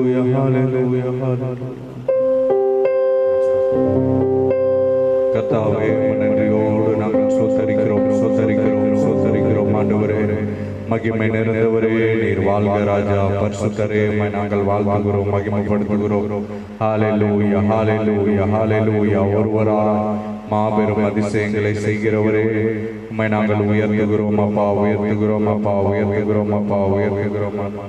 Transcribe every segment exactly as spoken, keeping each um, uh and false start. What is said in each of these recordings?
ஹalleluya ஹalleluya ஹalleluya. கர்த்தாவே நன்றியோடு நாங்கள் ஸ்தோத்திரிக்கிறோம் ஸ்தோத்திரிக்கிறோம் ஸ்தோத்திரிக்கிறோம் ஆண்டவரே. மகிமை நிறைந்தவரே நீர் வாழ்க ராஜா பரிசுத்தரே நாங்கள் வாழ்த்துகிறோம் மகிமைப்படுத்துகிறோம். ஹalleluya ஹalleluya ஹalleluya. ஒருவராய் மாபெரும் அதிசயங்களை செய்கிறவரே உம்மை நாங்கள் உயர்த்துகிறோம் அப்பா உயர்த்துகிறோம் அப்பா உயர்த்துகிறோம் அப்பா உயர்த்துகிறோம் அப்பா.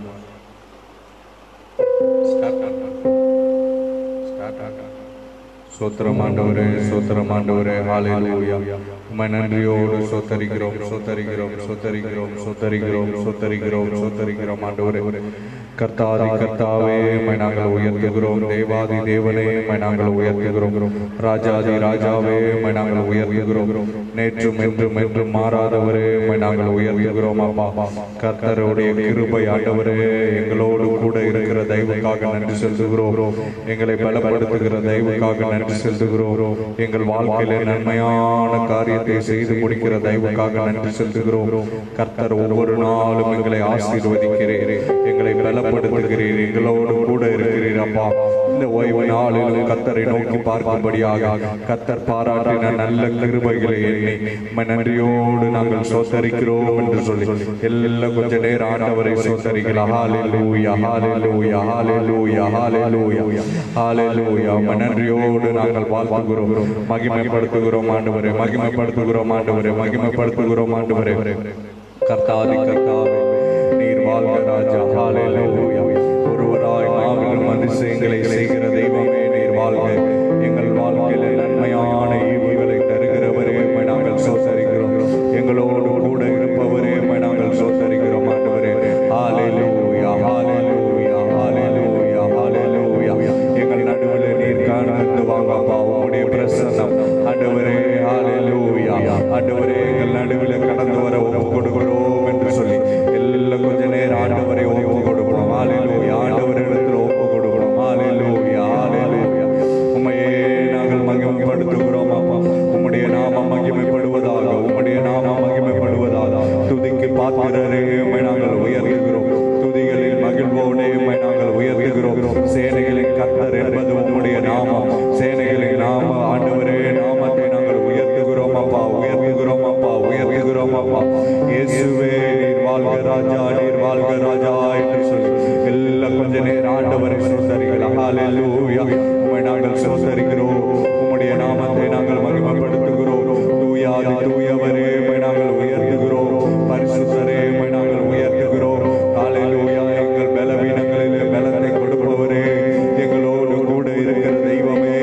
சோத்திரம் ஆண்டவரே சோத்திரம் ஆண்டவரே ஹalleluya. உம்மை நன்றியோடு சோத்தரிக்கிறோம் சோத்தரிக்கிறோம் சோத்தரிக்கிறோம் சோத்தரிக்கிறோம் சோத்தரிக்கிறோம் சோத்தரிக்கிறோம் ஆண்டவரே. கர்த்தாதி கர்த்தாவே உம்மை நாங்கள் உயர்த்துகிறோம். தேவாதி தேவனே உம்மை நாங்கள் உயர்த்துகிறோம். ராஜாதி ராஜாவே உம்மை நாங்கள் உயர்த்துகிறோம். நேற்றும் என்றும் என்றும் மாறாதவரே உம்மை நாங்கள் உயர்த்துகிறோம் அப்பா. கர்த்தருடைய கிருபை ஆண்டவரே எங்களோடு கூட இருக்கிற தயவுக்காக நன்றி செலுத்துகிறோம். எங்களை பலப்படுத்துகிற தயவுக்காக நன்றி செலுத்துகிறோம். எங்கள் வாழ்க்கையில நன்மையான காரியத்தை செய்து முடிக்கிற தயவுக்காக நன்றி செலுத்துகிறோம். கர்த்தர் ஒவ்வொரு நாளும் எங்களை ஆசீர்வதிக்கிறீர், எங்களை பலப்படுத்துகிறீர், எங்களோடு கூட இருக்கிறீர் அப்பா. இந்த ஓய்வு நாளில் கர்த்தரை நோக்கி பார்க்கும்படியாக கர்த்தர் பாராட்டின நல்ல கிருபைகளை எண்ணி நன்றியோடு நாங்கள் சோத்தரிக்கிறோம் என்று சொல்லி எல்லாம் கொஞ்ச நேரம் ஆண்டவரை சோத்தரிக்கலாம். ஹalleluya ஹalleluya ஹalleluya ஹalleluya ஹalleluya. நன்றியோடு நாங்கள் வாழ்த்துகிறோம் மகிமைப்படுத்துகிறோம் ஆண்டவரே மகிமைப்படுத்துகிறோம் ஆண்டவரே மகிமைப்படுத்துகிறோம் ஆண்டவரே. கர்த்தாதி கர்த்தாவே நீர் வாழ்க ராஜா ஹalleluya. ஒருவராய் மாபெரும் அதிசயங்களை செய்கிற தெய்வமே நீர் வாழ்க. எங்கள் வாழ்க்கையில நன்மையான ஈவுகளை தருகிறவரே நாங்கள் சோத்தரிக்கிறோம். எங்களோடு கூட இருப்பவரே நாங்கள் சோத்தரிக்கிறோம் ஆண்டவரே. ஹalleluya ஹalleluya ஹalleluya ஹalleluya. எங்கள் நடுவில் நீர் காணந்து வாங்கப்பா உம்முடைய பிரசன்னம் ஆண்டவரே. ஹalleluya ஆண்டவரே எங்கள் நடுவில் கடந்து வர ஒப்பு கொடுக்கிறோம் என்று சொல்லி எல்லாம் கொஞ்ச நேரம் ஆண்டவரை ஒப்பு கொடுக்கிறோம். ஹalleluya ஆண்டவரிடத்தில் ஒப்பு கொடுக்கிறோம். ஹalleluya ஹalleluya. உம்மையே நாங்கள் மகிமைப்படுத்துகிறோம் அப்பா. உம்முடைய நாமம் மகிமைப்படுவதாக உம்முடைய நாமம் மகிமைப்படுவதாக. துதிக்கு பாத்திரரே உம்மை நாங்கள் உயர்த்துகிறோம். துதிகளில் மகிழ்வோனே உம்மை நாங்கள் உயர்த்துகிறோம். சேனைகளின் கர்த்தர் என்பது உம்முடைய நாமம். சேனைகளின் நாம ஆண்டவரே நாமத்தை நாங்கள் உயர்த்துகிறோம் அப்பா உயர்த்துகிறோம் அப்பா உயர்த்துகிறோம் அப்பா. இயேசுவே நீர் வாழ்க ராஜா நீர் வாழ்க ராஜா என்று சொல்லி எல்லாம் கொஞ்ச நேரம் ஆண்டவரை சோத்தரிக்கலாம். ஹalleluya உம்மை நாங்கள் சோத்தரிக்கிறோம். உம்முடைய நாமத்தை நாங்கள் மகிமைப்படுத்துகிறோம். தூயாதி தூயவரே உம்மை நாங்கள் உயர்த்துகிறோம். பரிசுத்தரே உம்மை நாங்கள் உயர்த்துகிறோம். ஹalleluya எங்கள் பலவீனங்களிலே பலத்தை கொடுப்பவரே எங்களோடு கூட இருக்கிற தெய்வமே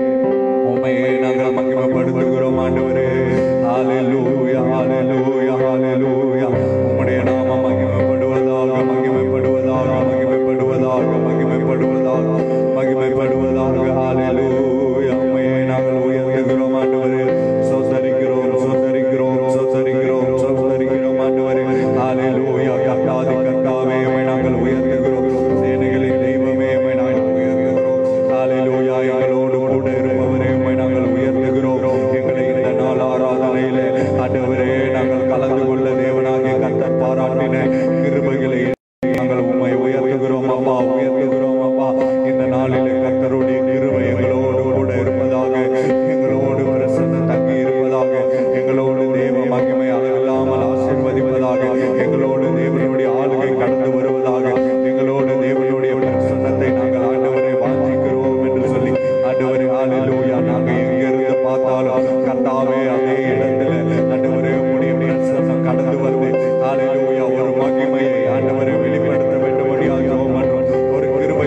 உம்மையே நாங்கள் மகிமைப்படுத்துகிறோம் ஆண்டவரே. ஹalleluya ஹalleluya ஹalleluya. உம்முடைய நாமம் மகிமைப்படுவதாக மகிமைப்படுவதாக மகிமைப்படுவதாக மகிமைப்படுவதாக மகிமைப்படுவதாக. ஹalleluya உம்மையே நாங்கள் உயர்த்துகிறோம் ஆண்டவரே. சோத்தரிக்கிறோம் சோத்தரிக்கிறோம் சோத்தரிக்கிறோம் சோத்தரிக்கிறோம் ஆண்டவரே. ஹalleluya கர்த்தாதி கர்த்தாவே உம்மை நாங்கள் உயர்த்துகிறோம். சேனைகளின் தெய்வமே உம்மை நாங்கள் உயர்த்துகிறோம். ஹalleluya எங்களோடு கூட இருப்பவரே உம்மை நாங்கள் உயர்த்துகிறோம். எங்களை இந்த நாள் ஆராதனையிலே ஆண்டவரே நாங்கள் கலந்து கொள்ள தேவனாகிய கர்த்தர் பாராட்டின கிருபைகளை நாங்கள் உம்மை உயர்த்துகிறோம் அப்பா உயர்த்துகிறோம் அப்பா. இந்த நாளிலே கர்த்தருடைய கிருபை எங்களோடு கூட இருப்பதாக, எங்களோடு பிரசன்னம் தங்கி இருப்பதாக, எங்களோடு தேவ மகிமை அளவில்லாமல் ஆசீர்வதிப்பதாக, எங்களோடு தேவனுடைய ஆளுகை கடந்து வருவதாக, எங்களோடு தேவனுடைய பிரசன்னத்தை நாங்கள் ஆண்டவரை வாஞ்சிக்கிறோம் என்று சொல்லி ஆண்டவரே ஹalleluya. நாங்கள் எங்கிருந்து பார்த்தாலும் கர்த்தாவே அதே இடத்துல ஆண்டவரே உம்முடைய பிரசன்னம் கடந்து வந்து ஹalleluya ஒரு மகிமையை ஆண்டவரை வெளிப்படுத்த வேண்டும்படியாக ஜெபம் பண்றோம். ஒரு கிருபை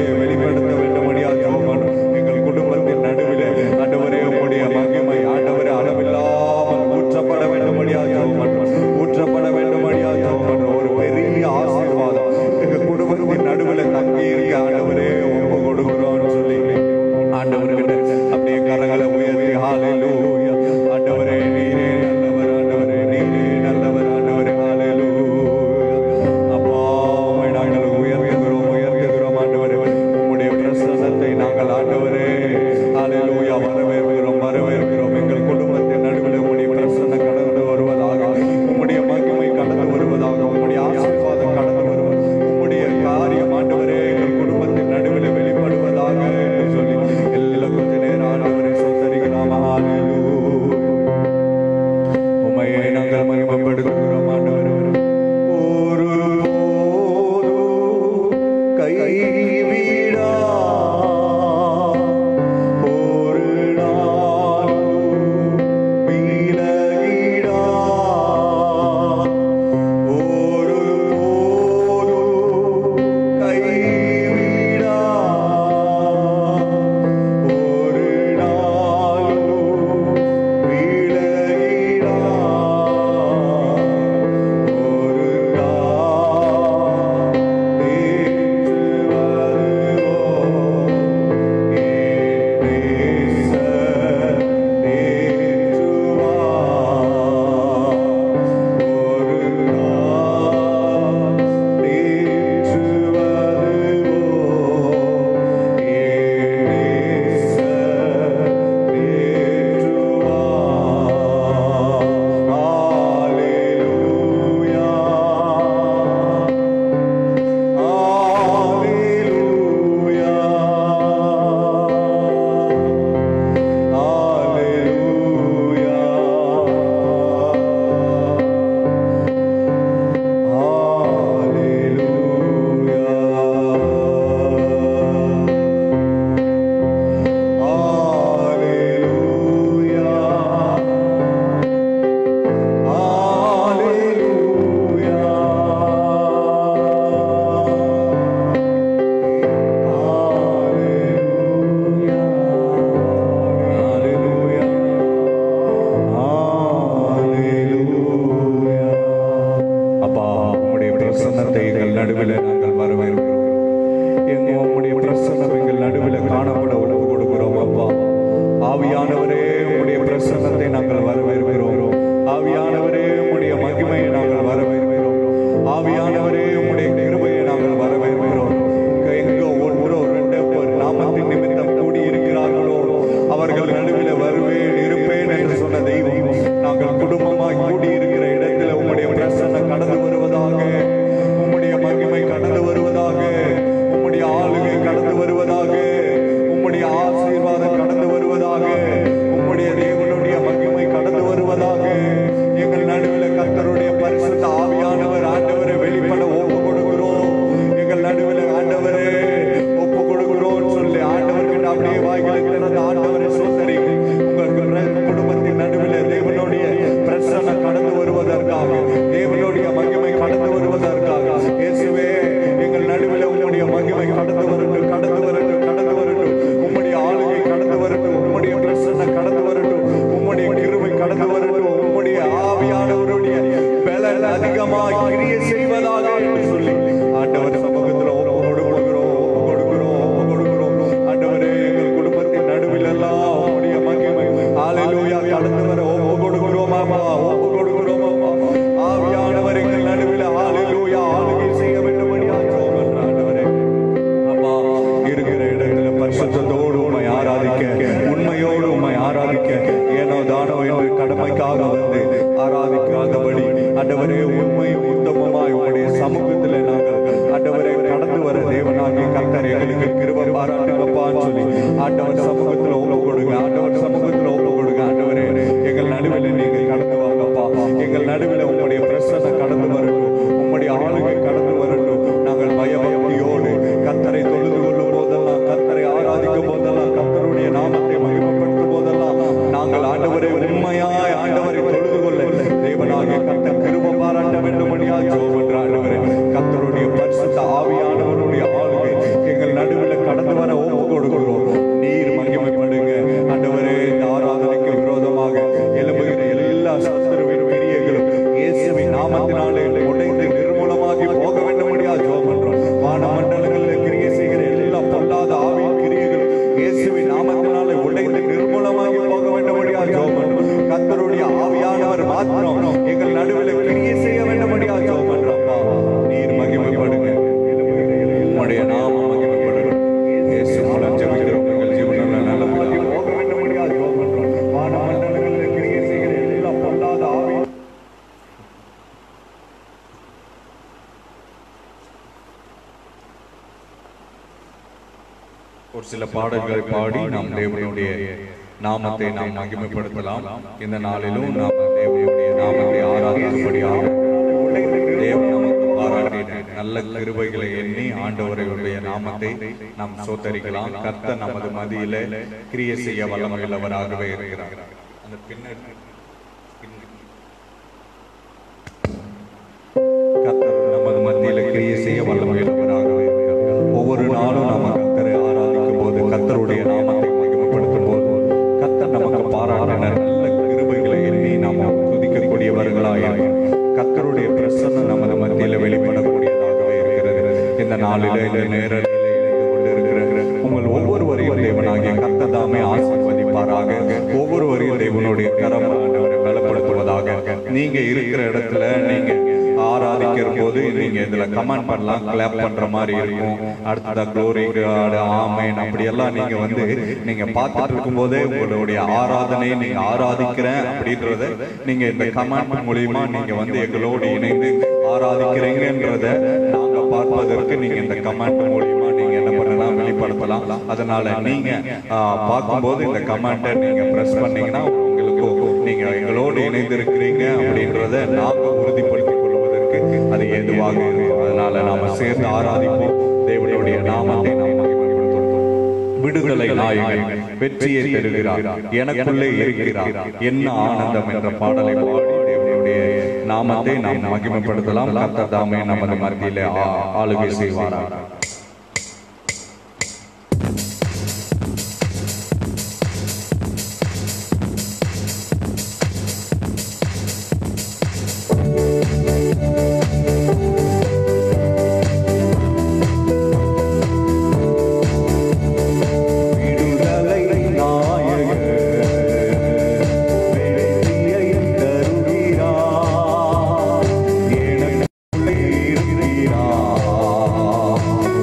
வரட்டும், கடந்து வரட்டும், கடந்து வரட்டும். உம்முடைய ஆளுகை கடந்து வரட்டும், உம்முடைய பிரசன்னம் கடந்து வரட்டும், உம்முடைய கிருபை கடந்து வரட்டும், உம்முடைய ஆவியானவருடைய பலன் அதிகமாய் கிரியை செய்வதாக என்று சொல்லி ஆண்டவர் சமூகத்தில் ஒப்பு கொடுக்கிறோம், ஒப்பு கொடுக்கிறோம், ஒப்பு கொடுக்கிறோம். ஆண்டவரே, எங்கள் குடும்பத்தின் நடுவில் எல்லாம் உம்முடைய மகிமை ஹல்லேலூயா கடந்து வர ஒப்பு கொடுக்கிறோம் அப்பா, ஒப்பு கொடுக்கிறோம் அப்பா. ஆவியானவர் எங்கள் நடுவில் ஹல்லேலூயா ஆளுகை செய்ய வேண்டும்படியாக ஜெபம் பண்றோம். ஆண்டவரே அப்பா, இருக்கிற இடத்துல பரிசுத்தத்தோடு உம்மை ஆராதிக்க, உண்மையோடு உம்மை ஆராதிக்க, ஏனோ தானோ என்று கடமைக்காக வந்து ஆராதிக்காதபடி ஆண்டவரே உண்மை உத்தமமாய் உம்முடைய சமூகத்தில் நாங்கள் ஆண்டவரை கடந்து வர தேவனாகிய கர்த்தர் எங்களுக்கு கிருபை பாராட்டுங்கப்பான்னு சொல்லி ஆண்டவர் சமூகத்தில் ஒப்பு கொடுங்க, ஆண்டவர் சமூகத்தில் ஒப்பு கொடுங்க. ஆண்டவரே, எங்கள் நடுவில் நீங்கள் கடந்து வாங்கப்பா, எங்கள் நடுவில் உம்முடைய பிரசன்னம் கடந்து வரட்டும், உம்முடைய ஆளுகை கடந்து வரட்டும். நாங்கள் பயபக்தியோடு கர்த்தரை தொழுது கொள்ளும் போதெல்லாம், கர்த்தரை ஆராதிக்கும் போதெல்லாம், கர்த்தருடைய நாமத்தை மகிமைப்படுத்தும் போதெல்லாம் நாங்கள் ஆண்டவரை உண்மையாய் ஆண்டவரை தொழுது கொள்ள தேவனாகிய கர்த்தர் கிருபை பாராட்ட வேண்டும்படியாக ஜெபம் பண்றோம். ஆண்டவரே, கர்த்தருடைய பரிசுத்த ஆவியானவருடைய ஆளுகை எங்கள் நடுவில் கடந்து வர ஒப்பு கொடுக்கிறோம். நீர் மகிமைப்படுங்க ஆண்டவரே. இந்த ஆராதனைக்கு விரோதமாக எழும்புகிற எல்லா சத்துருவின் கிரியைகளும் இயேசுவின் நாமத்தினாலே உடைந்து நிர்மூலமாகி போக வேண்டும்படியாக ஜெபம் பண்றோம். வான மண்டலங்களில் கிரியை செய்கிற எல்லா பொல்லாத ஆவியின் கிரியைகளும் இயேசுவின் நாமத்தினாலே உடைந்து நிர்மூலமாகி போக வேண்டும்படியாக ஜெபம் பண்றோம். கர்த்தருடைய ஆவியானவர் மாத்திரம் எங்கள் நடுவில் கிரியை செய்ய வேண்டும்படியாக ஜெபம் பண்றோம். நீர் மகிமைப்படுங்க, உம்முடைய நாமம் மகிமைப்படுங்க. இயேசு மூலம் ஜெபிக்கிறோம் எங்கள் ஜீவனில் நல்ல பிதாவே. போக வேண்டும்படியாக ஜெபம் பண்றோம். வான மண்டலங்களில் கிரியை செய்கிற எல்லா பொல்லாத ஆவி ஒரு சில பாடல்களை பாடி நாம் தேவனுடைய நாமத்தை நாம் மகிமைப்படுத்தலாம். இந்த நாளிலும் நாம் தேவனுடைய நாமத்தை ஆராதிக்கும்படியாக தேவன் நமக்கு பாராட்டின நல்ல கிருபைகளை எண்ணி ஆண்டவருடைய நாமத்தை நாம் சோத்தரிக்கலாம். கர்த்தர் நமது மதியிலே கிரியை செய்ய வல்லமையுள்ளவராகவே இருக்கிறார். அந்த பின்னர் கர்த்தர் நமது மத்தியில கிரியை செய்ய வல்லமையுள்ளவராகவே இருக்கிறார். ஒவ்வொரு நாளும் நம்ம கர்த்தரை ஆராதிக்கும் போது, கர்த்தருடைய நாமத்தை மகிமைப்படுத்தும் போது, கர்த்தர் நமக்கு பாராட்டின நல்ல கிருபைகளை எண்ணி நாம் துதிக்கக்கூடியவர்களாக கர்த்தருடைய பிரசன்னம் நமது மத்தியில வெளிப்படக்கூடியதாகவே இருக்கிறது. இந்த நாளிலே இந்த நேரத்தில் இருந்து கொண்டிருக்கிற உங்கள் ஒவ்வொருவரையும் தேவனாகிய கர்த்தர் தாமே ஆசீர்வதிப்பாராக. ஒவ்வொருவரையும் தேவனுடைய கரம் ஆண்டவரை பலப்படுத்துவதாக. நீங்க இருக்கிற இடத்துல நீங்க ஆராதிக்கிற போது நீங்க இதுல கமெண்ட் பண்ணலாம், கிளாப் பண்ற மாதிரி இருக்கும். அடுத்ததா க்ளோரி காட், ஆமென் அப்படியெல்லாம் நீங்க வந்து நீங்க பார்த்துட்டு இருக்கும் போதே உங்களுடைய ஆராதனை நீங்க ஆராதிக்கிறேன் அப்படின்றத நீங்க இந்த கமெண்ட் மூலியமா நீங்க வந்து எங்களோடு இணைந்து ஆராதிக்கிறீங்கன்றத நாங்க பார்ப்பதற்கு நீங்க இந்த கமெண்ட் மூலியமா நீங்க என்ன பண்ணலாம், வெளிப்படுத்தலாம். அதனால நீங்க பார்க்கும்போது இந்த கமெண்ட்டை நீங்க பிரஸ் பண்ணீங்கன்னா உங்களுக்கு நீங்க எங்களோடு இணைந்திருக்கிறீங்க அப்படின்றத நாங்க உறுதிப்படுத்திக் கொள்வதற்கு அது ஏதுவாக இருக்கும். அதனால நாம சேர்ந்து ஆராதிப்போம், தேவனுடைய நாமத்தை நாம் மகிமைப்படுத்துவோம். விடுதலை நாயகன் வெற்றியை தருகிறார், எனக்குள்ளே இருக்கிறார், என்ன ஆனந்தம் என்ற பாடலை பாடி தேவனுடைய நாமத்தை நாம் மகிமைப்படுத்தலாம். கர்த்தர் தாமே நமது மத்தியிலே ஆளுகை செய்வாராக. இருக்கிறார்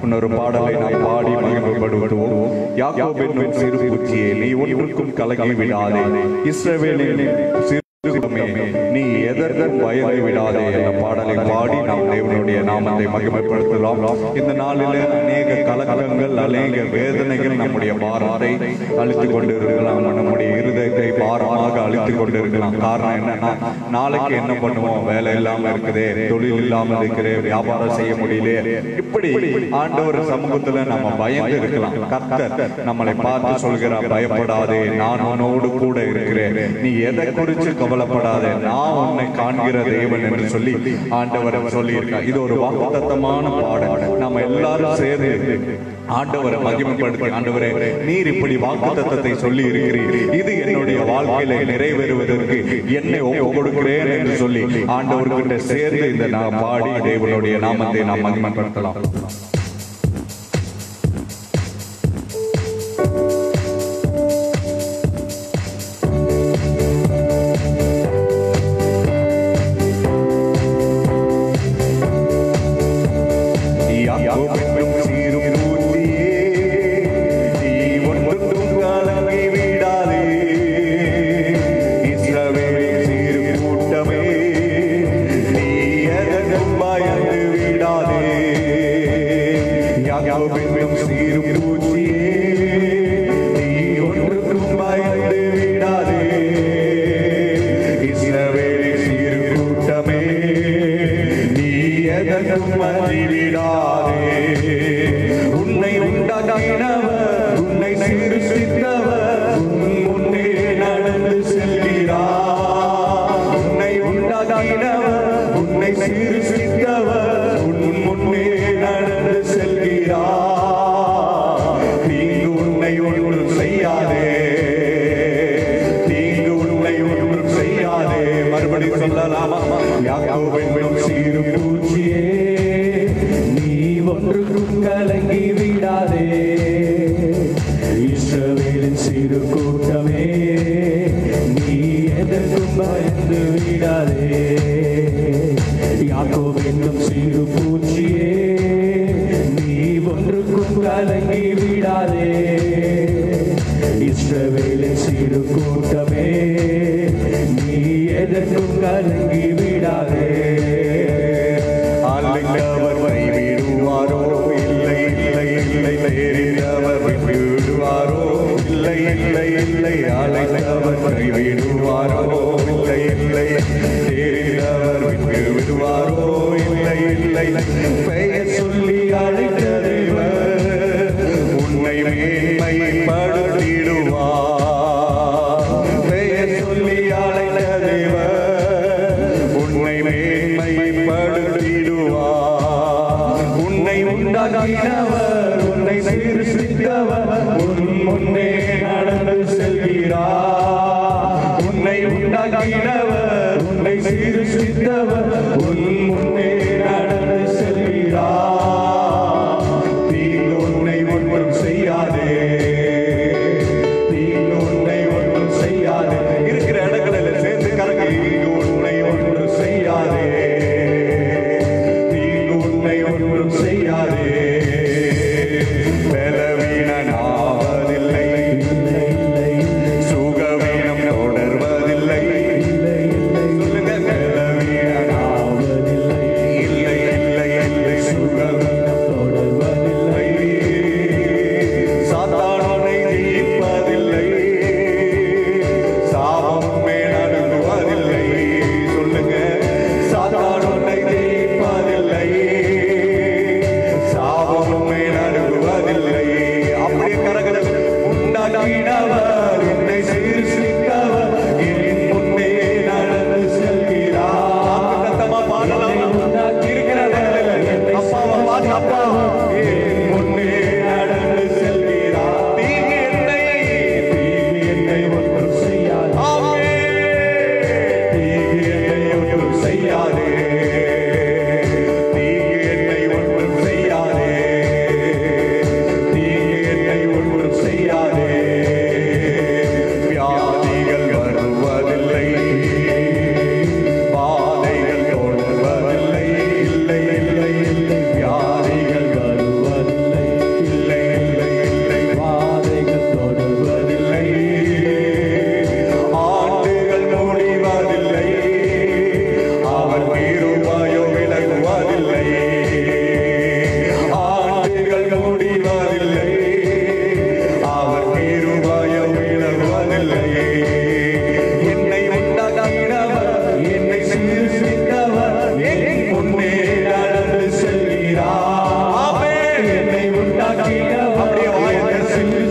இன்னொரு பாடலை நாம் பாடி மகிமைப்படுத்துவோம். யாக்கோபு என்னும் சிறு பூச்சியே, நீ ஒன்றுக்கும் கலங்கி விடாதே, இஸ்ரவேலின் சிறு நீ எதற்கும் பயந்து விடாதே என்ற பாடலை பாடி நாம் தேவனுடைய நாமத்தை மகிமைப்படுத்தலாம். இந்த நாளில் அநேக கலக்கங்கள், அநேக வேதனைகள் நம்முடைய பாரத்தை அழித்துக் கொண்டிருக்கலாம், நம்முடைய இருதயத்தை பாரமாக அழித்துக் கொண்டிருக்கலாம். காரணம் என்னன்னா, நாளைக்கு என்ன பண்ணுவோம், வேலை இல்லாம இருக்குதே, தொழில் இல்லாமல் இருக்கிறே, வியாபாரம் செய்ய முடியல, இப்படி ஆண்டவர் சமூகத்துல நம்ம பயந்து இருக்கலாம். கர்த்தர் நம்மளை பார்த்து சொல்கிறார், பயப்படாதே, நான் உன்னோடு கூட இருக்கிறேன், நீ எதை குறித்து கவலைப்படாதே, நான் உன்னை காண்கிற தேவன் என்று சொல்லி ஆண்டவர் சொல்லி இருக்கார். இது ஒரு வாக்குத்தத்தமான பாடல். நம்ம எல்லாரும் சேர்ந்து ஆண்டவரை மகிமைப்படுத்தி, ஆண்டவரே நீர் இப்படி வாக்குத்தத்தத்தை சொல்லி இருக்கிறீர், இது என்னுடைய வாழ்க்கையில நிறைவேறுவதற்கு என்னை ஒப்பு கொடுக்கிறேன் என்று சொல்லி ஆண்டவர்கிட்ட சேர்ந்து இந்த நாம் பாடி தேவனுடைய நாமத்தை நாம் மகிமைப்படுத்தலாம்.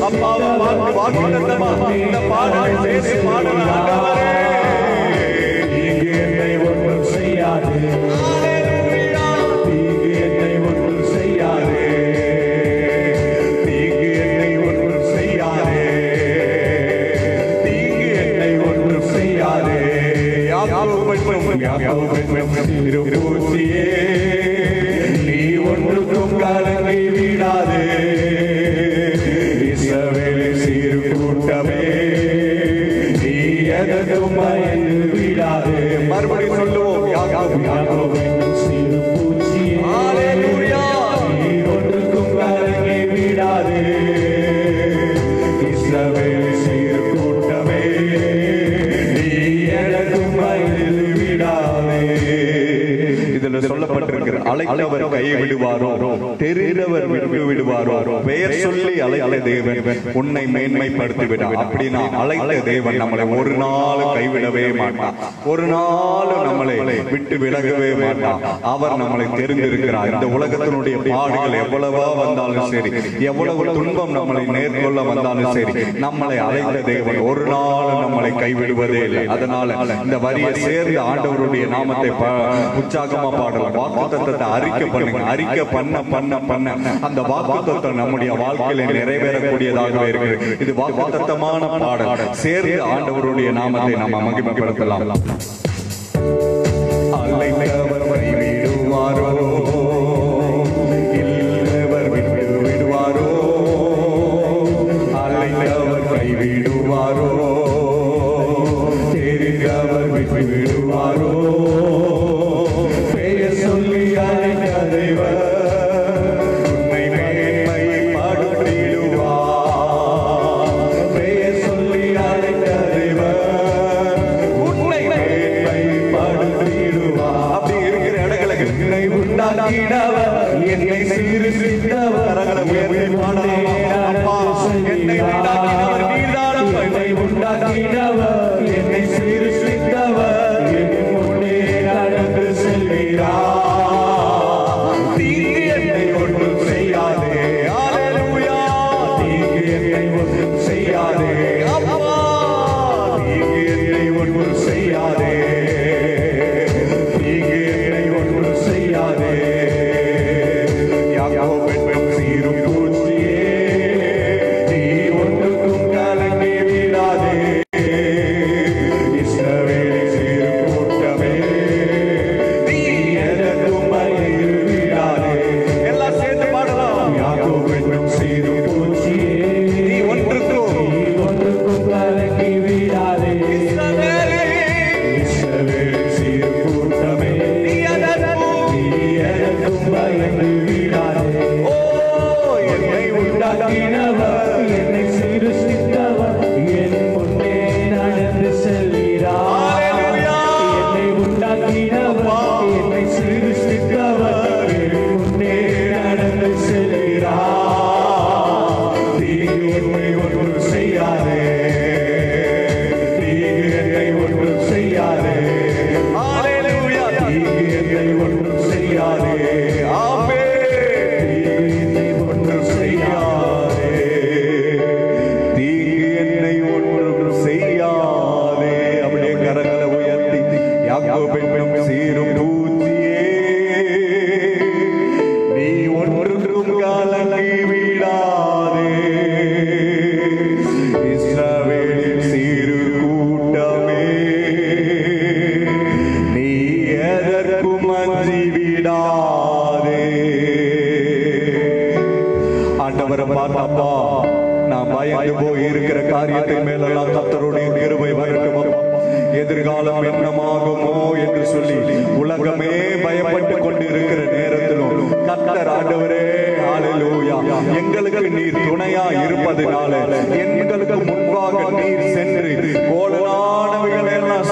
அப்பாவை பார்த்து வாக்குத்தத்தமா இந்த பாடலை சேர்த்து பாடலாம். ஆண்டவரே தீங்கு என்னை ஒன்றும் செய்யாது, தீங்கு என்னை ஒன்றும் செய்யாது, தீங்கு என்னை ஒன்றும் செய்யாதே, தீங்கு என்னை ஒன்றும் செய்யாதே. திருப்பூச்சியே நீ ஒன்றுக்கும் கலங்கி விடாதே, இஸ்ரவேலின் சீர் கூட்டமே நீ எதற்கும் பயந்து விடாதே. மறுபடியும் சொல்லுவோம், யாக்கோபின் சிறு பூச்சியே நீ ஒன்றுக்கும் கலங்கி விடாதே, இஸ்ரவேலின் சீர் கூட்டமே நீ எதற்கும் பயந்து விடாதே. இதுல சொல்லப்பட்டிருக்கிற அழைத்தவர் கையை விடுவாரோ, தெரிந்தவர் விட்டு விடுவாரோ, பெயர் சொல்லி அழைத்த தேவன் உன்னை மேன்மைப்படுத்தி விடார். அப்படின்னா அழைத்த தேவன் நம்மளை ஒரு நாள் கைவிடவே மாட்டார், ஒரு நாள் நம்மளை விட்டு விலகவே மாட்டார். அவர் நம்மளை தெரிந்திருக்கிறார். இந்த உலகத்தினுடைய பாடுகள் எவ்வளவா வந்தாலும் சரி, எவ்வளவு துன்பம் நம்மளை நேர்கொள்ள வந்தாலும் சரி, நம்மளை அழைத்த தேவன் ஒரு நாள் நம்மளை கைவிடுவதே இல்லை. அதனால இந்த வரியை சேர்ந்து ஆண்டவருடைய நாமத்தை உற்சாகமா பாடலாம். வாக்குத்தத்தத்தை அறிக்கை பண்ணுங்க. அறிக்கை பண்ண பண்ண பண்ண அந்த வாக்குத்தத்தம் நம்முடைய வாழ்க்கையில நிறைவேறக்கூடியதாகவே இருக்கு. இது வாக்குத்தத்தமான பாடல். சேர்ந்து ஆண்டவருடைய நாமத்தை நம்ம மகிமைப்படுத்தலாம். அழைத்தவர் கைவிடுவாரோ, இல்லவர் விட்டு விடுவாரோ, அழைத்தவர் கைவிடுவாரோ, தெரிந்தவர் விட்டு விடுவாரோ, பெயர் சொல்லி அழைத்த தேவன் உன்னை மேன்மைப்படுத்திடுவார், பெயர் சொல்லி அழைத்த தேவன் உன்னை மேன்மைப்படுத்திடுவார். அப்படி இருக்கிற இடங்களுக்கு என்னை உண்டாக்கினவர், என்னை சீர்திருத்தவர், என்னை உண்டாக்கினவர் நீர்தான். என்னை உண்டாக்கினவர், என்னை சீர்திருத்தவர், என் முன்னே நடந்து செல்கிறார். தீங்கு என்னை ஒன்றும் செய்யாதே, ஹல்லேலூயா. தீங்கு என்னை ஒன்றும் செய்யாதே, அப்பா. தீங்கு என்னை ஒன்றும் செய்யாதே, தீங்கு என்னை ஒன்றும் செய்யாதே. யாக்கோபின் சீரு பூச்சியே நீ ஒன்றுக்கும் கலங்கி விடாதே, இஸ்ரவேலின் சீரு கூட்டமே நீ எதற்கும் பயந்து விடாதே. எல்லாம் சேர்ந்து பாடலாம். யாக்கோபின் சீரு பூச்சியே நீ ஒன்றுக்கும் நீ ஒன்றுக்கும் கலங்கி விடாதே, இஸ்ரவேலின் சீரு கூட்டமே நீ எதற்கும் நீ எதற்கும் பயந்து விடாதே. ஓ என்னை உண்டாக்கினவர், என்னை சிருஷ்டித்தவர், என் முன்னே நடந்து செல்கிறார். என்னை உண்டாக்கினவர், என்னை சிருஷ்டித்தவர், என் முன்னே நடந்து செல்கிறார். தீங்கு என்னை ஒன்றும் செய்யாதே, தீங்கு என்னை ஒன்றும் செய்யாதே, ஹல்லேலூயா. தீங்கு என்னை ஒன்றும் செய்யாதே, ஆமென். தீங்கு என்னை ஒன்றும் செய்யாதே, தீங்கு என்னை ஒன்றும் செய்யாதே. அப்படியே கரங்களை உயர்த்தி யாக்கோபின் சீரும் பூச்சியே நீ ஒன்றுக்கும் கலங்கி விடாதே, இஸ்ரவேலின் சீரு கூட்டமே நீ எதற்கும் அஞ்சி விடாதே. ஆண்டவரை பார்த்தப்பா, நான் பயந்து போய் இருக்கிற காரியத்தை மேலெல்லாம் கர்த்தருடைய கிருபை வரட்டும் அப்பா. எதிர்காலம் என்னமாகுமோ என்று சொல்லி உலகமே பயப்பட்டு கொண்டு இருக்கிற நேரத்திலும் கர்த்தர் ஆண்டவரே ஹல்லேலூயா எங்களுக்கு நீர் துணையா இருப்பதினால எங்களுக்கு முன்பாக நீர் சென்று கோலானவைகள் எல்லாம் செவை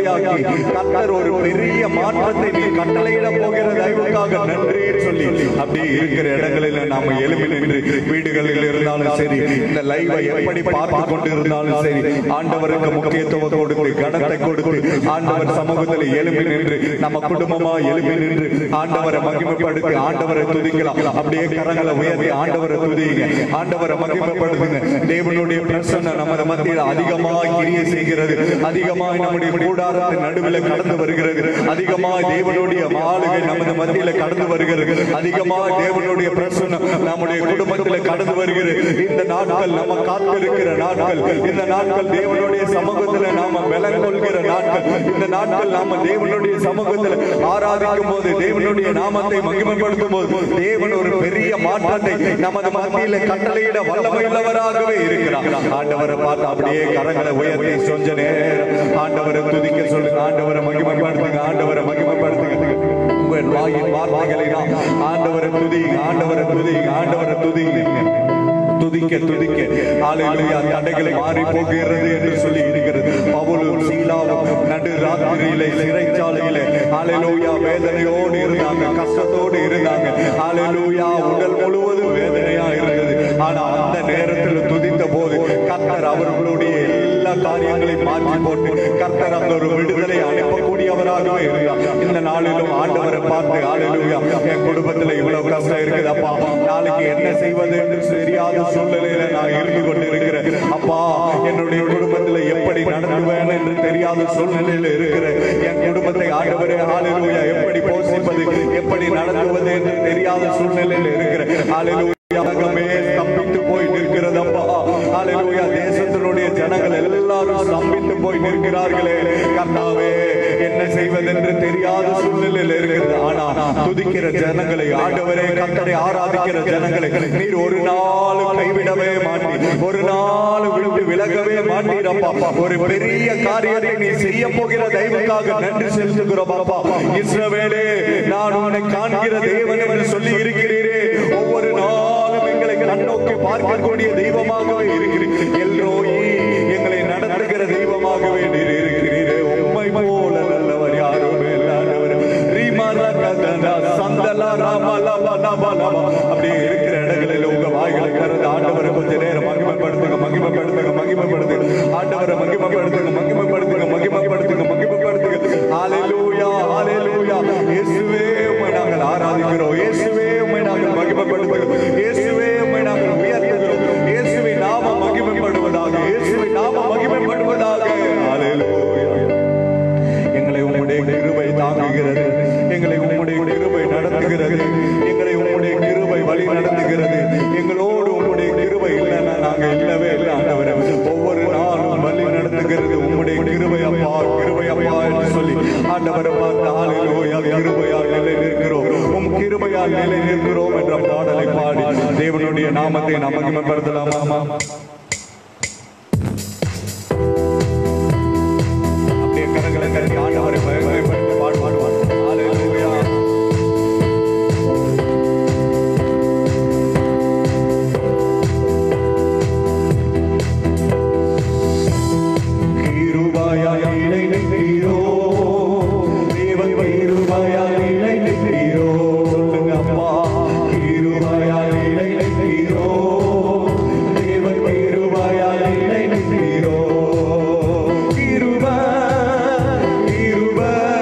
விடுதலையாக்கி கர்த்தர் ஒரு பெரிய மாற்றத்தை நீ கட்டளையிட போகிற தயவுக்காக நன்றி சொல்லி அப்படி இருக்கிற இடங்களில் நாம எழுப்பி நின்று வீடுகளில் இருந்தாலும் சரி, இந்த லைவை எப்படி பார்த்து கொண்டு இருந்தாலும் சரி, ஆண்டவருக்கு முக்கியத்துவம் கொடுத்து கனத்தை கொடுத்து ஆண்டவர் சமூகத்தில் எழுப்பி நின்று நம்ம குடும்பமா எழுப்பி நின்று ஆண்டவரை மகிமைப்படுத்தி ஆண்டவரை துதிக்கலாம். அப்படியே கரங்களை உயர்த்தி ஆண்டவரை துதிங்க, ஆண்டவரை மகிமைப்படுத்துங்க. தேவனுடைய பிரசன்னம் நமது மத்தியில் அதிகமாய் கிரியை செய்கிறது, அதிகமாய் நம்முடைய கூடாரத்தின் நடுவில் கடந்து வருகிறது, அதிகமாய் தேவனுடைய ஆளுகை நமது மத்தியில் கடந்து வருகிறது, அதிகமாய் தேவனுடைய பிரசன்னம் நம்முடைய குடும்பத்தில் கடந்து வருகிறது. இந்த நாட்கள் நம்ம காத்திருக்கிற நாட்கள், இந்த நாட்கள் தேவனுடைய சமூகத்தில் நாம பலன் கொள்கிற நாட்கள், இந்த நாட்கள் நாம தேவனுடைய சமூகத்தில் ஆராதிக்கும் போது, தேவனுடைய நாமத்தை மகிமைப்படுத்தும் போது தேவன் ஒரு பெரிய மாற்றத்தை நமது மத்தியில் கட்டளையிட வல்லமையுள்ளவராகவே இருக்கிறார். ஆண்டவரை பார்த்து அப்படியே கரங்களை உயர்த்தி கொஞ்ச நேரம் ஆண்டவரை துதிக்க சொல்லுங்க, ஆண்டவரை மகிமைப்படுத்துங்க, ஆண்டவரை மகிமைப்படுத்துங்க. உங்கள் வாயின் வார்த்தைகளை ஆண்டவரை துதிங்க, ஆண்டவரை துதிங்க, ஆண்டவரை துதிங்க. துதிக்க துதிக்க ஹல்லேலூயா தடைகள் மாறி போகிறது என்று சொல்லி இருக்கிறது. பவுலும் சீலாவும் நடு ராத்திரியிலே சிறைச்சாலையிலே ஹல்லேலூயா வேதனையோடு இருந்தாங்க, கஷ்டத்தோடு இருந்தாங்க. ஹல்லேலூயா உடல் முழுவதும் வேதனையா இருந்தது. ஆனா அந்த நேரத்தில் துதித்த போது கர்த்தர் அவர்களுடைய எல்லா காரியங்களையும் மாற்றி போட்டு கர்த்தர் அந்த ஒரு விடுதலை அனுப்பக்கூடியவராகவே இருந்தார். இந்த நாளிலும் ஆண்டவரை பார்த்து ஹல்லேலூயா என் குடும்பத்தில் இவ்வளவு கஷ்டம் இருக்குது அப்பா, நாளைக்கு என்ன செய்வது என்று தெரியாத சூழ்நிலையில நான் இருந்து கொண்டிருக்கிறேன் அப்பா, என்னுடைய குடும்பத்தில் எப்படி நடந்துவேன் என்று தெரியாத சூழ்நிலையில இருக்கிற என் குடும்பத்தை ஆண்டவரே ஹல்லேலூயா எப்படி போஷிப்பது, எப்படி நடத்துவது என்று தெரியாத சூழ்நிலையில இருக்கிற ஹல்லேலூயா ஸ்தம்பித்து போய் நிற்கிறதப்பா. ஹல்லேலூயா தேசத்தினுடைய ஜனங்கள் எல்லாரும் ஸ்தம்பித்து போய் நிற்கிறார்களே கர்த்தாவே, என்ன செய்வதென்று தெரியாத சூழ்நிலையில் இருக்கிறது. ஆனா துதிக்கிற ஜனங்களை ஆண்டவரே கர்த்தரை ஆராதிக்கிற ஜனங்களை நீர் ஒரு நாள் கைவிடவே மாட்டீர், ஒரு நாள் விட்டு விலகவே மாட்டீரப்பா. ஒரு பெரிய காரியத்தை நீ செய்ய போகிற தெய்வத்துக்காக நன்றி செலுத்துகிறோம் அப்பா. இஸ்ரவேலே நான் உன்னை காண்கிற தேவன் என்று சொல்லி இருக்கிறீரே, ஒவ்வொரு நாளும் எங்களை கண்ணோக்கி பார்க்கக்கூடிய தெய்வமாகவே இருக்கிறீர். எல்ரோயி எங்களை நடத்துகிற தெய்வமாகவே நீர் இருக்கிறீரே. உம்மை போல நல்லவர் யாருமே இல்லாதவர். அப்படி இருக்கிற இடங்களில் உங்க வாய்களை கறந்து ஆண்டவரை கொஞ்ச நேரம் மகிமைப்படுத்துங்க, மகிமைப்படுத்துங்க, மகிமைப்படுத்துங்க. ஆண்டவரை மகிமைப்படுத்துங்க, மகிமைப்படுத்துங்க, மகிமைப்படுத்துங்க, மகிமைப்படுத்துங்க. ஹல்லேலூயா, ஹல்லேலூயா. இயேசுவே உம்மை நாங்கள் ஆராதிக்கிறோம், இயேசுவே உம்மை நாங்கள் மகிமைப்படுத்துகிறோம், இயேசுவே உம்மை நாங்கள் உயர்த்துகிறோம். இயேசுவை நாம மகிமைப்படுவதாக, இயேசுவை நாம மகிமைப்படுவதாக. ஹல்லேலூயா. எங்களை உம்முடைய கிருபை தாங்குகிறது, எங்களை உம்முடைய கிருபை நடத்துகிறது, எங்களை உம்முடைய கிருபை வழி நடத்துகிறது. எங்களோடு உம்முடைய கிருபை இல்லைன்னா நாங்க இல்லவே இல்லை ஆண்டவரே. ஒவ்வொரு நாளும் வழி நடத்துகிறது உம்முடைய கிருபை அப்பா, கிருபை அப்பா என்று சொல்லி ஆண்டவரை பார்த்து ஹல்லேலூயா கிருபையால் நிலை நிற்கிறோம், உம் கிருபையால் நிலை நிற்கிறோம் என்ற பாடலை பாடி தேவனுடைய நாமத்தை நாம் மகிமைப்படுத்தலாமா? அப்படியே கரங்களை கட்டி ஆண்டவரை மகிமைப்படுத்தி பாடுவார். ஹல்லேலூயா. கிருபையால் நிலை நிற்கிறோ தேவன், கிருபையால் நிலை நிற்கிறோ. சொல்லுங்க அப்பா, கிருபையால் நிலை நிற்கிறோ தேவன், கிருபையால் நிலை நிற்கிறோ. கிருபை, கிருபை,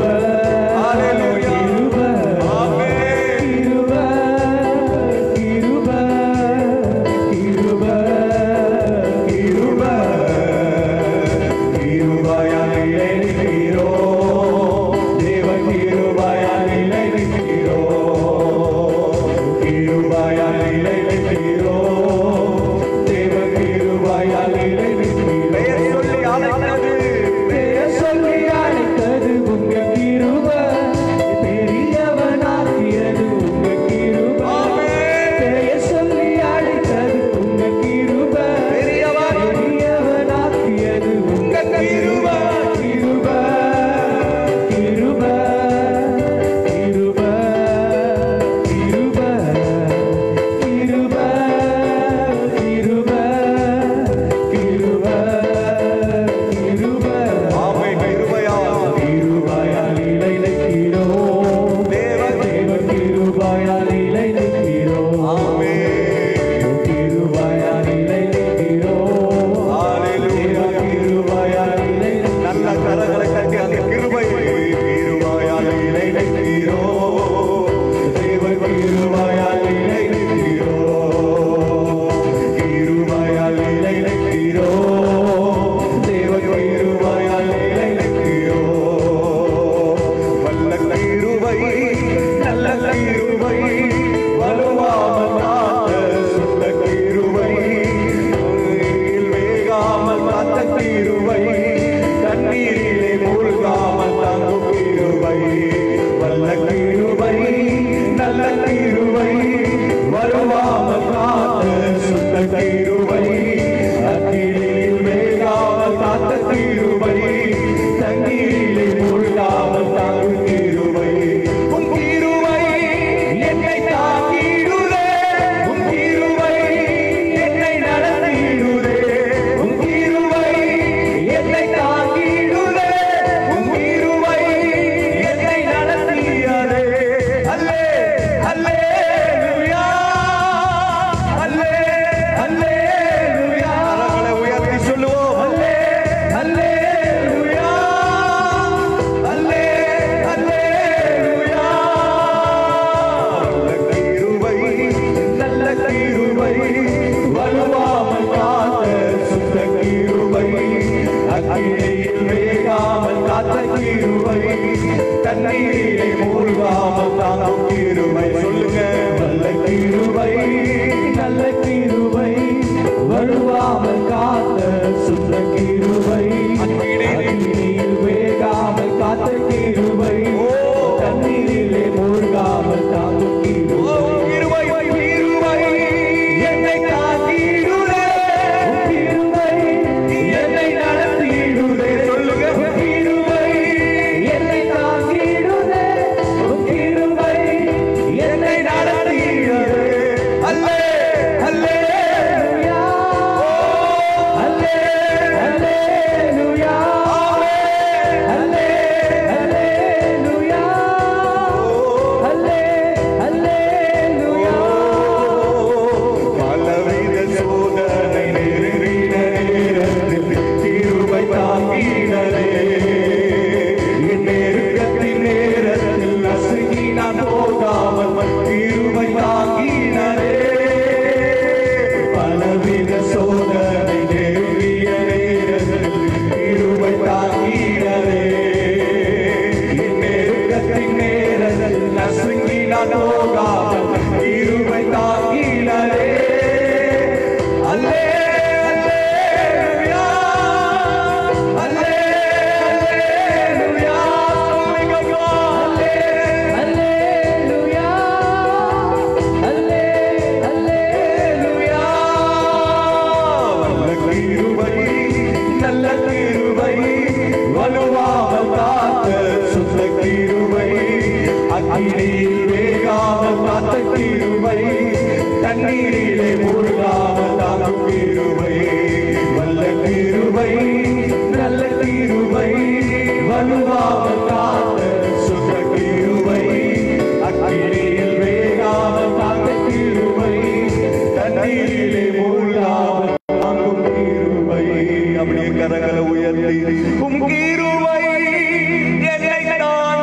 கரங்களை உயர்த்தி உம் கிருபை என்னை தாங்கி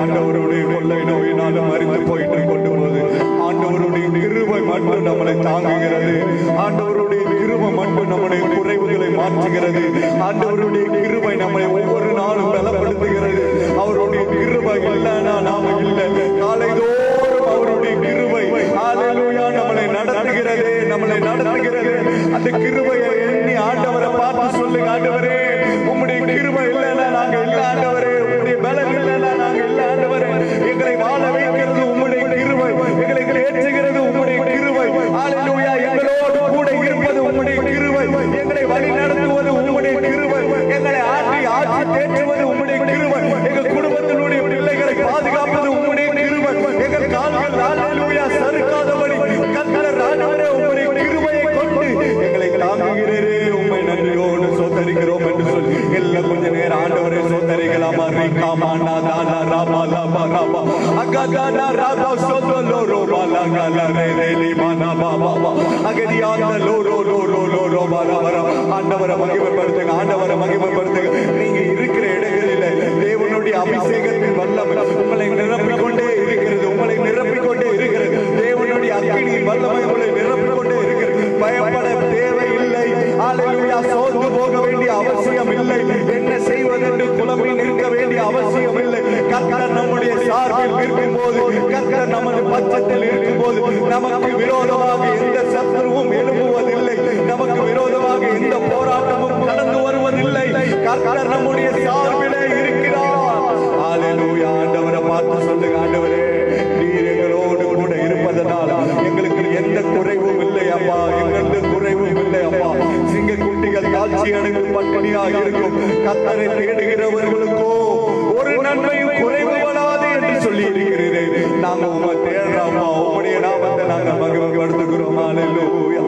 ஆண்டவருடைய கொள்ளை நோயினாலும் மறித்து போயிட்டு கொண்டு போது ஆண்டவருடைய கிருபை மட்டும் நம்மளை தாங்குகிறது. ஆண்டவருடைய கிருபை மட்டும் நம்முடைய குறைவுகளை மாற்றுகிறது. ஆண்டவருடைய கிருபை நம்மை ஒவ்வொரு நாளும் பலப்படுத்துகிறது. அவருடைய கிருபை இல்லைன்னா நாம இல்லை. காலைதோறும் அவருடைய கிருபை ஹல்லேலூயா நம்மளை நடத்துகிறது, நம்மளை நடத்துகிறது. அந்த கிருபையை எண்ணி ஆண்டவரை பார்த்து சொல்லுங்க, ஆண்டவரே உம்முடைய கிருபை இல்லைன்னா நாங்க இல்லை ஆண்டவரே, உம்முடைய பலம் இல்லைன்னா நாங்க இல்லை ஆண்டவரே. எங்களை வாழ வைக்கிறது உம்முடைய கிருபை, எங்களை ஏற்றுகிறது உம்முடைய கிருபை. ஹல்லேலூயா எங்களோடு கூட இருப்பது உம்முடைய கிருபை, எங்களை வழி நடத்துவது உம்முடைய கிருபை, எங்களை ஆட்டி ஆட்சி தேற்றுவது உம்முடைய கிருபை, எங்கள் குடும்பத்தினுடைய பிள்ளைகளை பாதுகாப்பது உம்முடைய கிருபை, எங்கள் கால்கள் ஹல்லேலூயா சறுக்காதபடி கர்த்தர் ஆண்டவரே உம்முடைய கிருபையை கொண்டு எங்களை தாங்குகிறீரே, உம்மை நன்றியோடு சோதரிக்கிறோம் என்று சொல்லி எல்லாம் கொஞ்ச நேரம் ஆண்டவரே சோதரிக்கலாமா? ரீகாமானா தானா ராமா லாமா ராமா அகதானா ராமா சோதலோ ரோமா லகல ரேலி மானா பாபா அகதியாந்த லோரோ லோரோ லோரோ பாரா பாரா. ஆண்டவரை மகிமைப்படுத்துங்க, ஆண்டவரை மகிமைப்படுத்துங்க. நீங்க இருக்கிற இடங்களிலே தேவனுடைய அபிஷேகத்தின் வல்லமை உங்களை நிரப்பிக் கொண்டே இருக்கிறது, உங்களை நிரப்பிக் கொண்டே இருக்கிறது. தேவனுடைய அக்கினியின் வல்லமை உங்களை நிரப்பிக் கொண்டே இருக்கிறது. பயப்பட தேவையில்லை. ஹல்லேலூயா சோர்ந்து போக வேண்டிய அவசியம் இல்லை. என்ன செய்வதென்று குழம்பி நிற்க வேண்டிய அவசியம் இல்லை. கர்த்தர் நம்முடைய சார்பில் இருக்கும் போது, கர்த்தர் நமது பட்சத்தில் இருக்கும் போது நமக்கு விரோதமாக எந்த சத்துருவும் எழும்புவதில்லை, நமக்கு விரோதமாக எந்த போராட்டமும் கடந்து வருவதில்லை. கர்த்தர் நம்முடைய சார்பிலே இருக்கிறார். ஹல்லேலூயா ஆண்டவரை பார்த்து சொல்லுங்க, ஆண்டவரே நீர் எங்களோடு கூட இருப்பதனால் எங்களுக்கு எந்த குறைவும் இல்லை அப்பா, எங்களுக்கு குறைவும் இல்லை அப்பா. சிங்க குட்டிகள் காட்சி அடைந்து பட்டினியாக இருக்கும். கர்த்தரை தேடுகிறவர்களுக்கோ ஒரு நன்மையும் குறைவு வராது என்று சொல்லி இருக்கிறீர்கள். நாங்க உங்க தேடுறோமா, உங்களுடைய நாமத்தை நாங்க மகிமைப்படுத்துகிறோம். ஹல்லேலூயா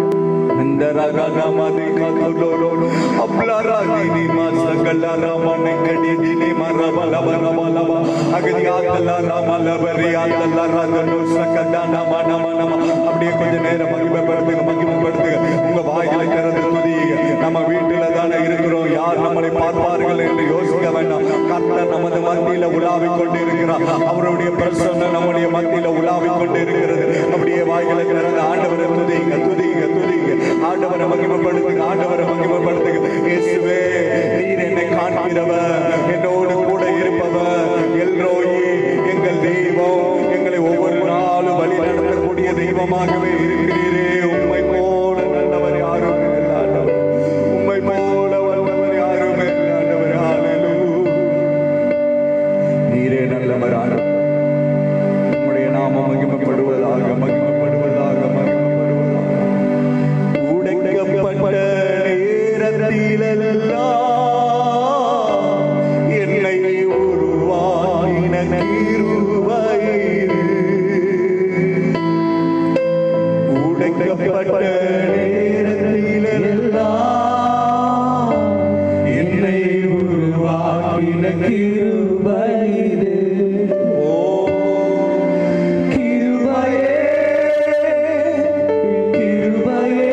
இந்த ரகநாமதி கதுலோரோ அப்லராதினி மாசகலராமனை கடிதினி மரபலபலபலப அகதியாதலராமலபரியாதலராதனோ சகதானம நம நம. அப்படியே கொஞ்ச நேரம் மகிமைப்படுத்துங்க, மகிமைப்படுத்துங்க. உங்க வாயிலை திறந்து துதியுங்க. நம்ம வீட்டுல தானே இருக்கிறோம், யார் நம்மளை பார்ப்பார்கள் என்று யோசிக்க வேண்டாம். கர்த்தர் நமது மத்தியில உலாவிக் கொண்டு இருக்கிறார். அவருடைய பிரசன்னம் நம்முடைய மத்தியில உலாவிக் கொண்டு இருக்கிறது. அப்படியே வாயிலை திறந்து ஆண்டவரை துதிங்க, துதிங்க, துதிங்க. ஆண்டவரை மகிமைப்படுத்துங்க, ஆண்டவரை மகிமைப்படுத்துங்க. இயேசுவே நீர் என்னை காண்கிறவர், என்னோடு கூட இருப்பவர், எல்ரோயி எங்கள் தெய்வம், எங்களை ஒவ்வொரு நாளும் வழி நடத்தக்கூடிய தெய்வமாகவே இருக்கிறீரே. உம்மை போல நல்லவர் யாரும் இல்லை ஆண்டவர், உம்மை போல வல்லவர் யாரும் இல்லை ஆண்டவர். ஹல்லேலூயா நீரே நல்லவர் ஆண்டவர். உம்முடைய நாமம் மகிமைப்படுவதாக, மகிமைப்படுவதாக, மகிமைப்படுவதாக. உடைக்கப்பட்ட நேரத்திலெல்லாம் என்னை உருவாக்கின கிருபையிலே, உடைக்கப்பட்ட நேரத்திலெல்லாம் என்னை உருவாக்கின கிருபையிலே. ஓ கிருபையே, கிருபையே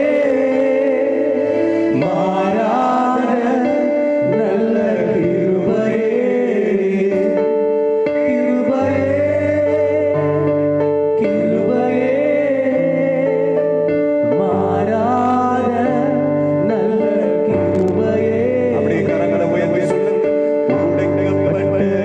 மாறாத நல்ல கிருபையே, கிருபையே, கிருபையே மாறாத நல்ல கிருபையே. அப்படியே கரங்களை உயர்த்தி சொல்லுங்க. உடைக்கப்பட்ட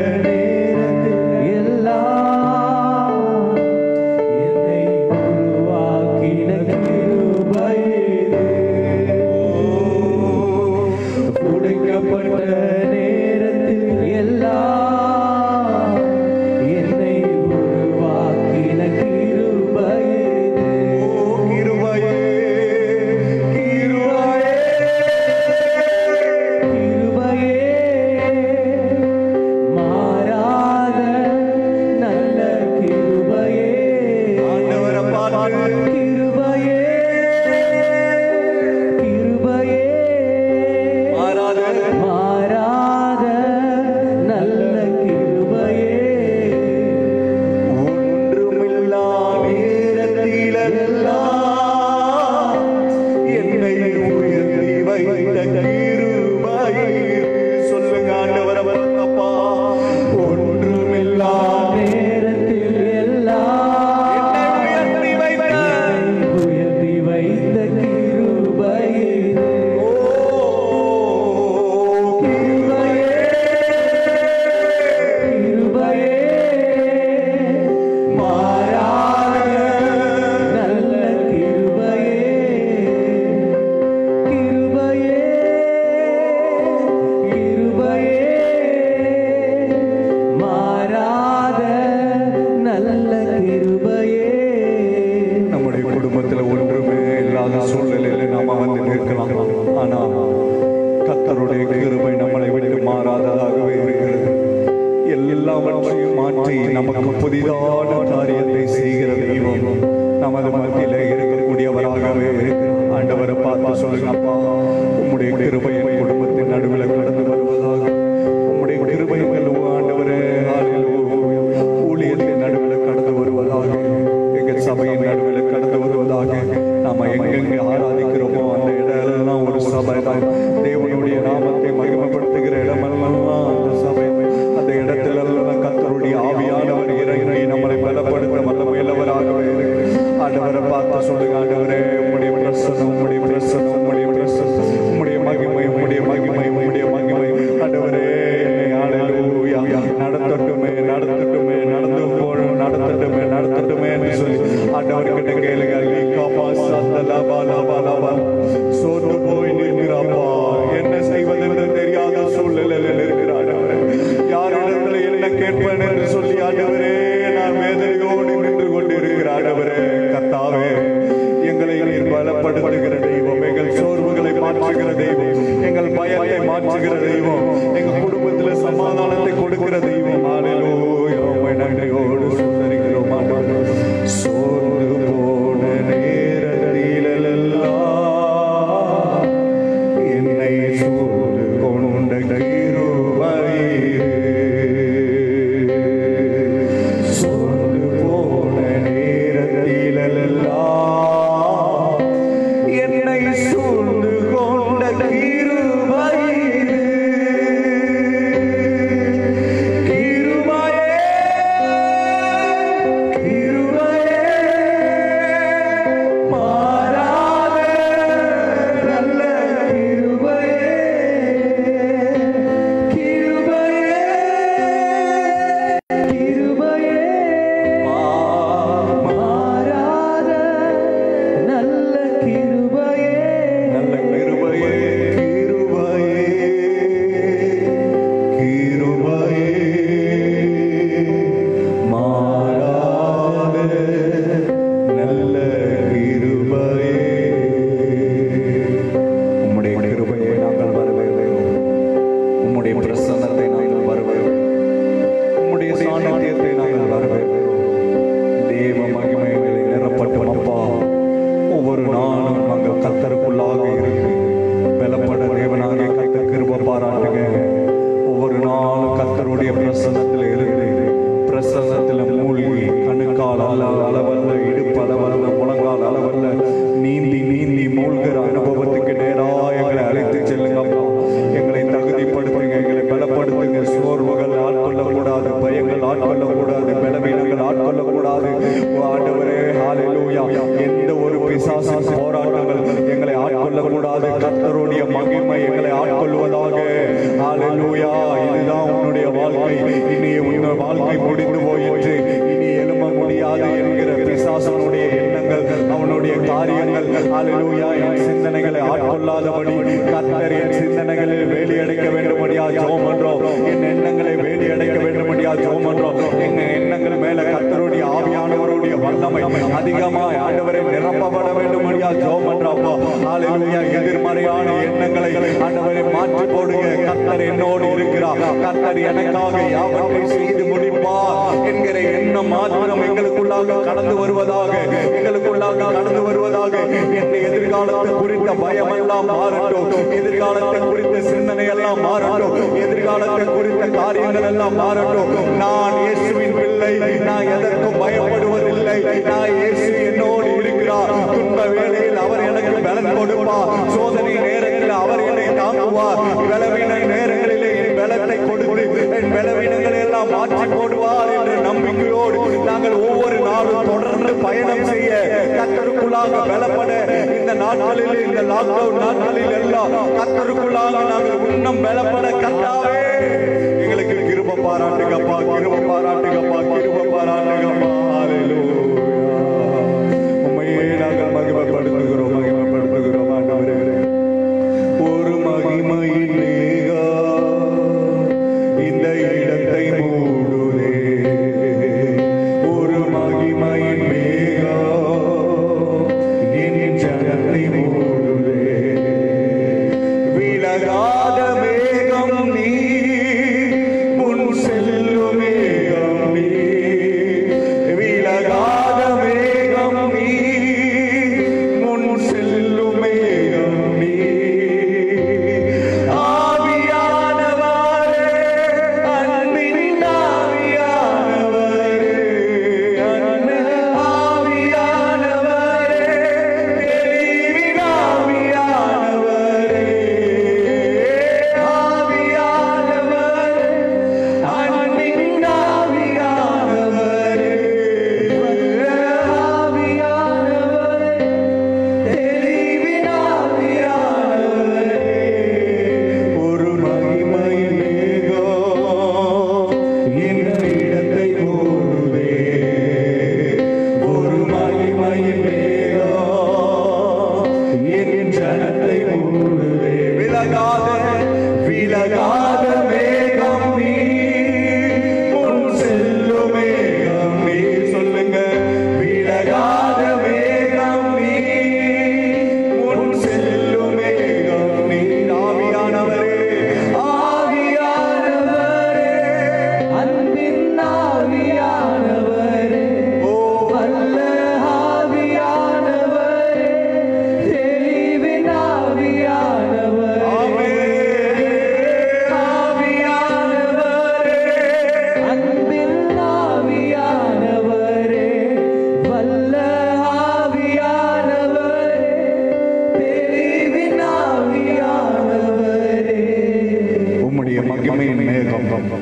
எல்லாவற்றையும் மாற்றி நமக்கு புதிதான காரியத்தை செய்கிற தெய்வம் நமது மத்தியிலே இருக்கக்கூடியவராகவே இருக்கிறார். ஆண்டவரை பார்த்து சொல்லுங்க, அப்பா உம்முடைய கிருபை என் குடும்பத்தின் நடுவில் கடந்து வருவதாக. உம்முடைய கிருபை ஆண்டவரே ஊழியத்தின் நடுவில் கடந்து வருவதாக. எங்கள் சபையின் நடுவில் கடந்து வருவதாக. நாம எங்கெங்கே ஆராதிக்கிறோமோ அந்த இடமெல்லாம் ஒரு சபை தான். தேவனுடைய நாமத்தை மகிமைப்படுத்துகிற இடமெல்லாம் அந்த சபை. அந்த இடத்திலெல்லாம் கர்த்தருடைய ஆவியானவர் இறங்கி நம்மளை பலப்படுத்த வல்லமையுள்ளவராகவே ஆண்டவரை பார்த்து சொல்லுங்க, ஆண்டவரே உம்முடைய பிரசன்னம், உம்முடைய பிரசன்னம், உம்முடைய பிரசன்னம், உம்முடைய மகிமை, உம்முடைய மகிமை, உம்முடைய மகிமை ஆண்டவரே என்னை ஹல்லேலூயா நடத்தட்டுமே, நடத்தட்டுமே, நடந்து போடும், நடத்தட்டுமே, நடத்தட்டுமே என்று சொல்லி ஆண்டவர்கிட்ட கேளுங்க. சோர்ந்து போய் நிற்கிறாப்பா, என்ன செய்வதென்று தெரியாத சூழ்நிலையில் இருக்கிறார். யாரிடத்துல என்ன கேட்பேன் என்று சொல்லி ஆண்டவரே நான் வேதனையோடு நின்று கொண்டிருக்கிறார். ஆண்டவரே கர்த்தாவே எங்களை நீர் பலப்படுத்துகிற தெய்வம், எங்கள் சோர்வுகளை மாற்றுகிற தெய்வம், எங்கள் பயத்தை மாற்றுகிற தெய்வம், எங்கள் குடும்பத்தில் சமாதானத்தை கொடுக்கிற தெய்வம். ஹல்லேலூயா உம்மை நன்றியோடு ஸ்தோத்திரிக்கிறோம் ஆண்டவரே. சோர்ந்து போன நேரத்திலெல்லாம் என்னை சூழ்ந்து கொண்ட கிருபையே, சோர்ந்து போன நேரத்திலெல்லாம் என்னை சூழ்ந்து கொண்ட கிருபையே, கிருபையே, கிருபையே, மாறாத நல்ல கிருபையே, கிருபையே, கிருபையே, மாறாத நல்ல கிருபையே, நல்ல கிருபையே, கிருபையே, கிருபையே, மாறாத நல்ல கிருபையே. உம்முடைய கிருபையை நாங்கள் வரவேற்கிறோம். உம்முடைய பிரசன்னத்தை நாங்கள் வரவேற்கிறோம். உம்முடைய சாநித்தியத்தை நாங்கள் வரவேற்கிறோம். தேவ மகிமைகளை நிரப்பட்டும் அப்பா. ஒவ்வொரு நாளும் நாங்கள் கர்த்தருக்குள்ளாக இருந்து பலப்பட தேவனாகிய கர்த்தர் கிருபை பாராட்டுங்க. ஒவ்வொரு நாளும் கர்த்தருடைய பிரசன்னத்தில் இருந்து பிரசன்னத்தில் மூழ்கி கணுக்கால் அல்ல அளவல்ல, இடுப்பு அளவல்ல, முழங்கால் அளவல்ல, நீந்தி நீந்தி மூழ்கிற அனுபவத்துக்கு நேராக எங்களை அழைத்து செல்லுங்கப்பா. எங்களை தகுதிப்படுத்துங்க, எங்களை பலப்படுத்துங்க. சோர்வுகள் ஆட்கொள்ளக்கூடாது, பயங்கள் ஆட்கொள்ளக்கூடாது, பலவீனங்கள் ஆட்கொள்ளக்கூடாது. ஆண்டவரே ஹல்லேலூயா எந்த ஒரு பிசாசின் போராட்டங்கள் எங்களை ஆட்கொள்ளக்கூடாது. கர்த்தருடைய மகிமை எங்களை ஆட்கொள்வதாக. ஹல்லேலூயா இதுதான் உன்னுடைய வாழ்க்கை. இனி உன்னுடைய வாழ்க்கை முடிந்து போயிற்று, இனி எழும்ப முடியாது என்கிற பிசாசனுடைய எண்ணங்கள், அவனுடைய காரியங்கள் ஹல்லேலூயா என் சிந்தனைகளை ஆட்கொள்ளாதபடி கர்த்தர் என் சிந்தனைகளில் வேலியடைக்க வேண்டும்படியா ஜெபம் பண்றோம். என் எண்ணங்களை வேலியடைக்க வேண்டும்படியா ஜெபம் பண்றோம். எங்க எண்ணங்கள் மேல கர்த்தருடைய ஆவியானவருடைய வல்லமை அதிகமாய் ஆண்டவரை நிரப்பப்பட வேண்டும்படியா ஜெபம் பண்றோம்ப்பா. ஹல்லேலூயா எதிர்மறையான எண்ணங்களை ஆண்டவரை மாற்றி போடுங்க. கர்த்தர் என்னோடு இருக்கிறார், கர்த்தர் எனக்காக யாவற்றையும் செய்து முடிப்பார் என்கிற எண்ணம் மாத்திரம் எங்களுக்குள்ளாக கடந்து வருவதாக, எங்களுக்குள்ளாக கடந்து வருவதாக. என் எதிர்காலத்தை குறித்த பயம் எல்லாம் மாறட்டும், எதிர்காலத்தை குறித்த சிந்தனை எல்லாம் மாறட்டும், எதிர்காலத்தை குறித்த காரியங்கள் எல்லாம் மாறட்டும். நான் இயேசுவின் பிள்ளை, நான் எதற்கும் பயப்படுவதில்லை. நான் இயேசு என்னோடு இருக்கிறார். துன்ப வேளையில் அவர் எனக்கு பலன் கொடுப்பார். சோதனை நேரத்தில் அவர் என்னை தாங்குவார். பலவீன நேரங்களிலே என் பலத்தை கொடுத்து என் பலவீனங்களை எல்லாம் மாற்றி போடுவார் என்ற நம்பிக்கையோடு நாங்கள் ஒவ்வொரு நாளும் தொடர்ந்து பயணம் செய்ய கர்த்தருக்குள்ளாக பலப்பட இந்த நாட்களில், இந்த லாக்டவுன் நாட்களில் எல்லாம் கர்த்தருக்குள்ளாக நாங்கள் இன்னும் பலப்பட கர்த்தாவே எங்களுக்கு கிருபை பாராட்டுங்கப்பா, கிருபை பாராட்டுங்கப்பா, கிருபை பாராட்டுங்கப்பா. ஹல்லேலூயா உம்மையே நாங்கள் மகிமைப்படுத்துகிறோம், மகிமைப்படுத்துகிறோம் ஆண்டவரே. ஒரு மகிமையின் மேகம் இந்த இடத்தை மூடுதே, ஒரு மகிமையின் மேகம் என் ஜனத்தை மூடுதே. விலகாத மேகம் நீ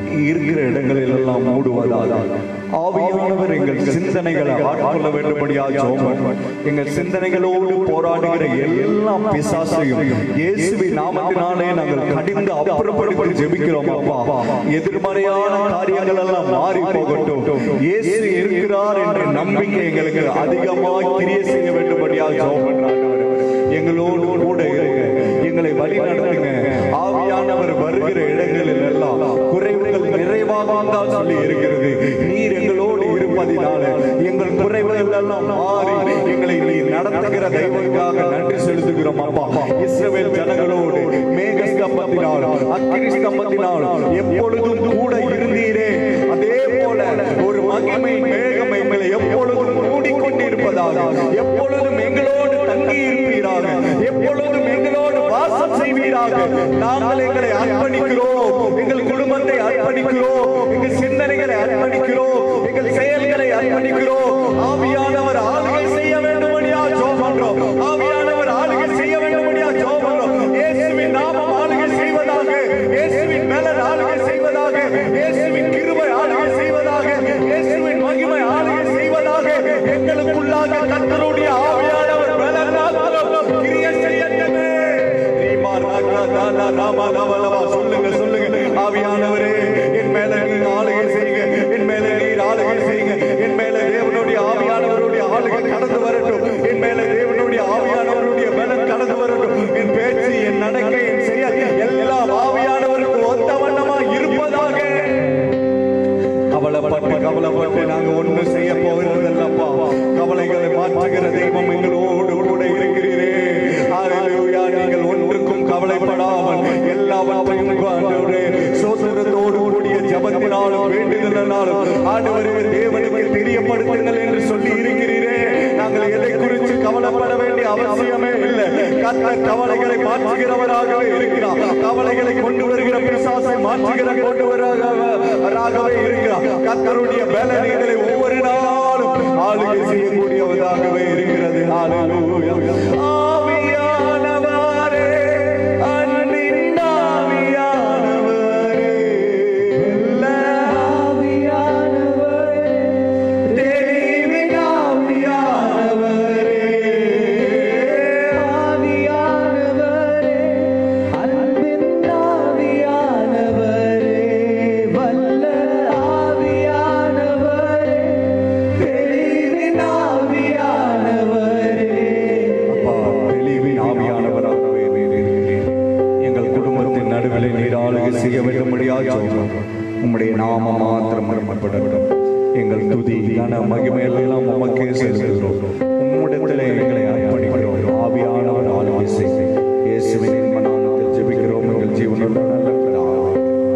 இருக்கிற இடங்களில் எல்லாம் மூடுவதாக ஆவியானவர் எங்கள் சிந்தனைகளை ஆட்கொள்ள வேண்டும்படியாக ஜெபம். எங்கள் சிந்தனைகளோடு போராடுகிற எல்லா பிசாசையும் இயேசுவின் நாமத்தினாலே நாங்கள் கடிந்து அப்புறப்படுத்தி ஜெபிக்கிறோம். அப்பா, எதிர்மறையான காரியங்கள் எல்லாம் மாறி போகட்டும். இயேசு இருக்கிறார் என்ற நம்பிக்கை எங்களுக்கு அதிகமாக கிரியை செய்ய வேண்டும்படியாக ஜெபம் பண்றாங்க. எங்களோடு கூட இருங்க, எங்களை வழி நடத்துங்க. ஆவியானவர் வருகிற இடங்களில் எல்லாம் குறைவுகள் நிறைவாக சொல்லி இருக்கிறது. நீர் எங்களோடு இருப்பதினால எங்கள் குறைவுகள் எல்லாம் மாறி எங்களை நீர் நடத்துகிற தெய்வங்களுக்காக நன்றி செலுத்துகிறோம். அப்பா, இஸ்ரவேல் ஜனங்களோடு மேக ஸ்தம்பத்தினால் அக்கினி ஸ்தம்பத்தினால் எப்பொழுதும் கூட இருந்தீரே, அதே போல ஒரு மகிமை மேகம் எங்களை எப்பொழுதும் மூடிக்கொண்டிருப்பதாக, எப்பொழுதும் எங்களோடு தங்கி இருப்பீராக, எப்பொழுதும் எங்களோடு வாசம் செய்வீராக. நாங்கள் எங்களை அர்ப்பணிக்கிறோம், எங்கள் குடும்பத்தை அர்ப்பணிக்கிறோம், எங்கள் சிந்தனைகளை அர்ப்பணிக்கிறோம், எங்கள் செயல்களை அர்ப்பணிக்கிறோம். ஆவியானவர் ஆளுகை செய்ய வேண்டும்படியா ஜெபம் பண்றோம். ஆவியானவர் ஆளுகை செய்ய வேண்டும்படியா ஜெபம் பண்றோம். இயேசுவின் நாமம் ஆளுகை செய்வதாக, இயேசுவின் மேலன் ஆளுகை செய்வதாக, இயேசுவின் கிருபை ஆளுகை செய்வதாக, இயேசுவின் மகிமை ஆளுகை செய்வதாக. எங்களுக்குள்ளாக கர்த்தருடைய ஆவியானவர் கிரியை செய்யட்டுமே. சொல்லுங்க சொல்லுங்க, ஆவியானவரே என் மேல நீர் ஆளுகை செய்யுங்க, என் மேல நீர் ஆளுகை செய்யுங்க, என் மேல தேவனுடைய ஆவியானவருடைய ஆளுகை கடந்து வரட்டும், என் மேல தேவனுடைய ஆவியானவருடைய பலன் கடந்து வரட்டும். என் பேச்சு, என் நடக்கை, என் செயல் எல்லாம் ஆவியானவருக்கு ஒத்த வண்ணமா இருப்பதாக. கவலைப்பட்டு கவலைப்பட்டு நாங்க ஒண்ணு செய்ய போகிறதல்லப்பா. கவலைகளை மாற்றுகிற தெய்வம் எங்களோடு கூட இருக்கிறீரே. ஹல்லேலூயா. நீங்கள் ஒன்றுக்கும் கவலைப்படாமல் எல்லாவற்றையும் சோதரத்தோடு கூடிய ஜபத்தினாலும் வேண்டுதலினாலும் ஆண்டவரே தேவனுக்கு தெரியப்படுத்துங்கள் என்று சொல்லி இருக்கிறீரே. நாங்கள் எதை குறித்து கவலைப்பட வேண்டிய அவசியமே இல்லை. கர்த்தர் கவலைகளை மாற்றுகிறவராகவே இருக்கிறார். கவலைகளை கொண்டு வருகிற பிசாசை மாற்றுகிற கொண்டு வருவராகவே இருக்கிறார். கர்த்தருடைய பலன் எங்களை ஒவ்வொரு நாளும் ஆளுகை செய்யக்கூடியவராகவே இருக்கிறது. ஹல்லேலூயா. ஆவியானவரே, அன்பின் ஆவியானவரே, ஆவியானவரே, தெளிவின் ஆவியானவரே, ஆவியானவரே, அன்பின் ஆவியானவரே, வல்ல ஆவியானவரே, தெளிவின் ஆவியானவரே. அப்பா, தெளிவின் ஆவியானவராகவே நீர் இருக்கிறீர். எங்கள் குடும்பத்தின் நடுவில் நீர் ஆளுகை செய்ய வேண்டும்படியாக உம்முடைய நாமம் மாத்திரம் மகிமைப்படட்டும். எங்கள் துதி கன மகிமையெல்லாம் உமக்கே செலுத்துகிறோம். உம்முடத்திலே எங்களை அர்ப்பணிக்கிறோம். ஆவியானவர் ஆளுகை செய்ய இயேசுவின் நாமத்தில் ஜெபிக்கிறோம் எங்கள் ஜீவனுள்ள நல்ல பிதாவே.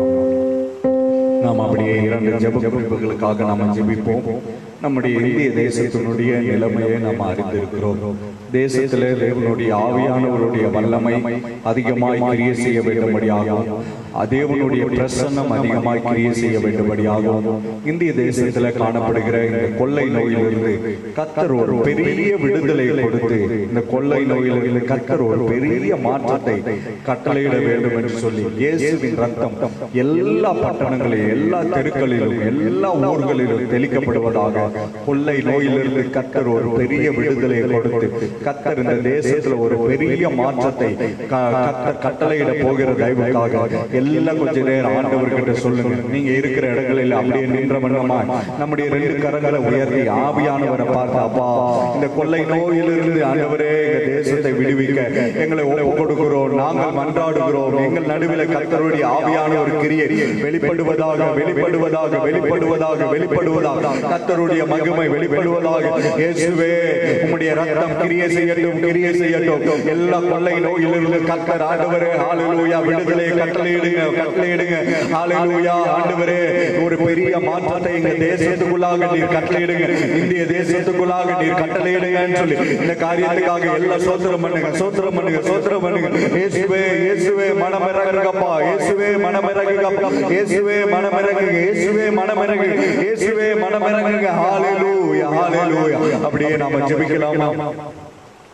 நாம் அப்படியே இரண்டு ஜெப குறிப்புகளுக்காக நாம் ஜெபிப்போம். நம்முடைய இந்திய தேசத்தினுடைய நிலைமையை நாம் அறிந்திருக்கிறோம். தேசத்திலே தேவனுடைய ஆவியானவருடைய வல்லமை அதிகமாய் கிரியை செய்ய வேண்டும்படியாகும். தேவனுடைய பிரசன்னம் அதிகமாய் கிரியை செய்ய வேண்டும்படியாகும். இந்திய தேசத்தில் காணப்படுகிற இந்த கொள்ளை நோயிலிருந்து கர்த்தர் ஒரு பெரிய விடுதலை கொடுத்து இந்த கொள்ளை நோயிலிருந்து கர்த்தர் ஒரு பெரிய மாற்றத்தை கட்டளையிட வேண்டும் என்று சொல்லி இயேசுவின் ரத்தம் எல்லா பட்டணங்களிலும் எல்லா தெருக்களிலும் எல்லா ஊர்களிலும் தெளிக்கப்படுவதாக கொள்ளை நோயிலிருந்து கர்த்தர் ஒரு பெரிய விடுதலை கொடுத்து கர்த்தர் இந்த தேசத்துல ஒரு பெரிய மாற்றத்தை கர்த்தர் கட்டளையிட போகிற தயவுக்காக எல்லாம் கொஞ்ச நேரம் ஆண்டவர்கிட்ட சொல்லுங்க. நீங்க இருக்கிற இடங்களில் அப்படியே நின்ற மன்னமா நம்முடைய ரெண்டு கரங்களை உயர்த்தி ஆவியானவரை பார்த்து, அப்பா, இந்த கொள்ளை நோயிலிருந்து ஆண்டவரே எங்க தேசத்தை விடுவிக்க எங்களை ஒப்பு கொடுக்கிறோம். நாங்கள் மன்றாடுகிறோம். எங்கள் நடுவில் கர்த்தருடைய ஆவியானவர் கிரியை வெளிப்படுவதாக வெளிப்படுவதாக வெளிப்படுவதாக வெளிப்படுவதாக கர்த்தருடைய மகிமை வெளிப்படுவதாக. இயேசுவே, உம்முடைய ரத்தம் கிரியை செய்யட்டும், கிரியை செய்யட்டும். எல்லா கொள்ளை நோயிலிருந்து கர்த்தர் ஆண்டவரே ஹல்லேலூயா விடுதலை கட்டளையிடுங்க, கட்டளையிடுங்க. ஹல்லேலூயா. ஆண்டவரே, ஒரு பெரிய மாற்றத்தை எங்க தேசத்துக்குள்ளாக நீர் கட்டளையிடுங்க, இந்திய தேசத்துக்குள்ளாக நீர் கட்டளையிடுங்கன்னு சொல்லி இந்த காரியத்துக்காக எல்லாம் சோத்திரம் பண்ணுங்க, சோத்திரம் பண்ணுங்க, சோத்திரம் பண்ணுங்க. இயேசுவே, இயேசுவே மனமிறங்குங்கப்பா, இயேசுவே மனமிறங்குங்கப்பா, இயேசுவே மனமிறங்குங்க, இயேசுவே மனமிறங்குங்க, இயேசுவே மனமிறங்குங்க. ஹல்லேலூயா, ஹல்லேலூயா. அப்படியே நாம ஜெபிக்கலாமா?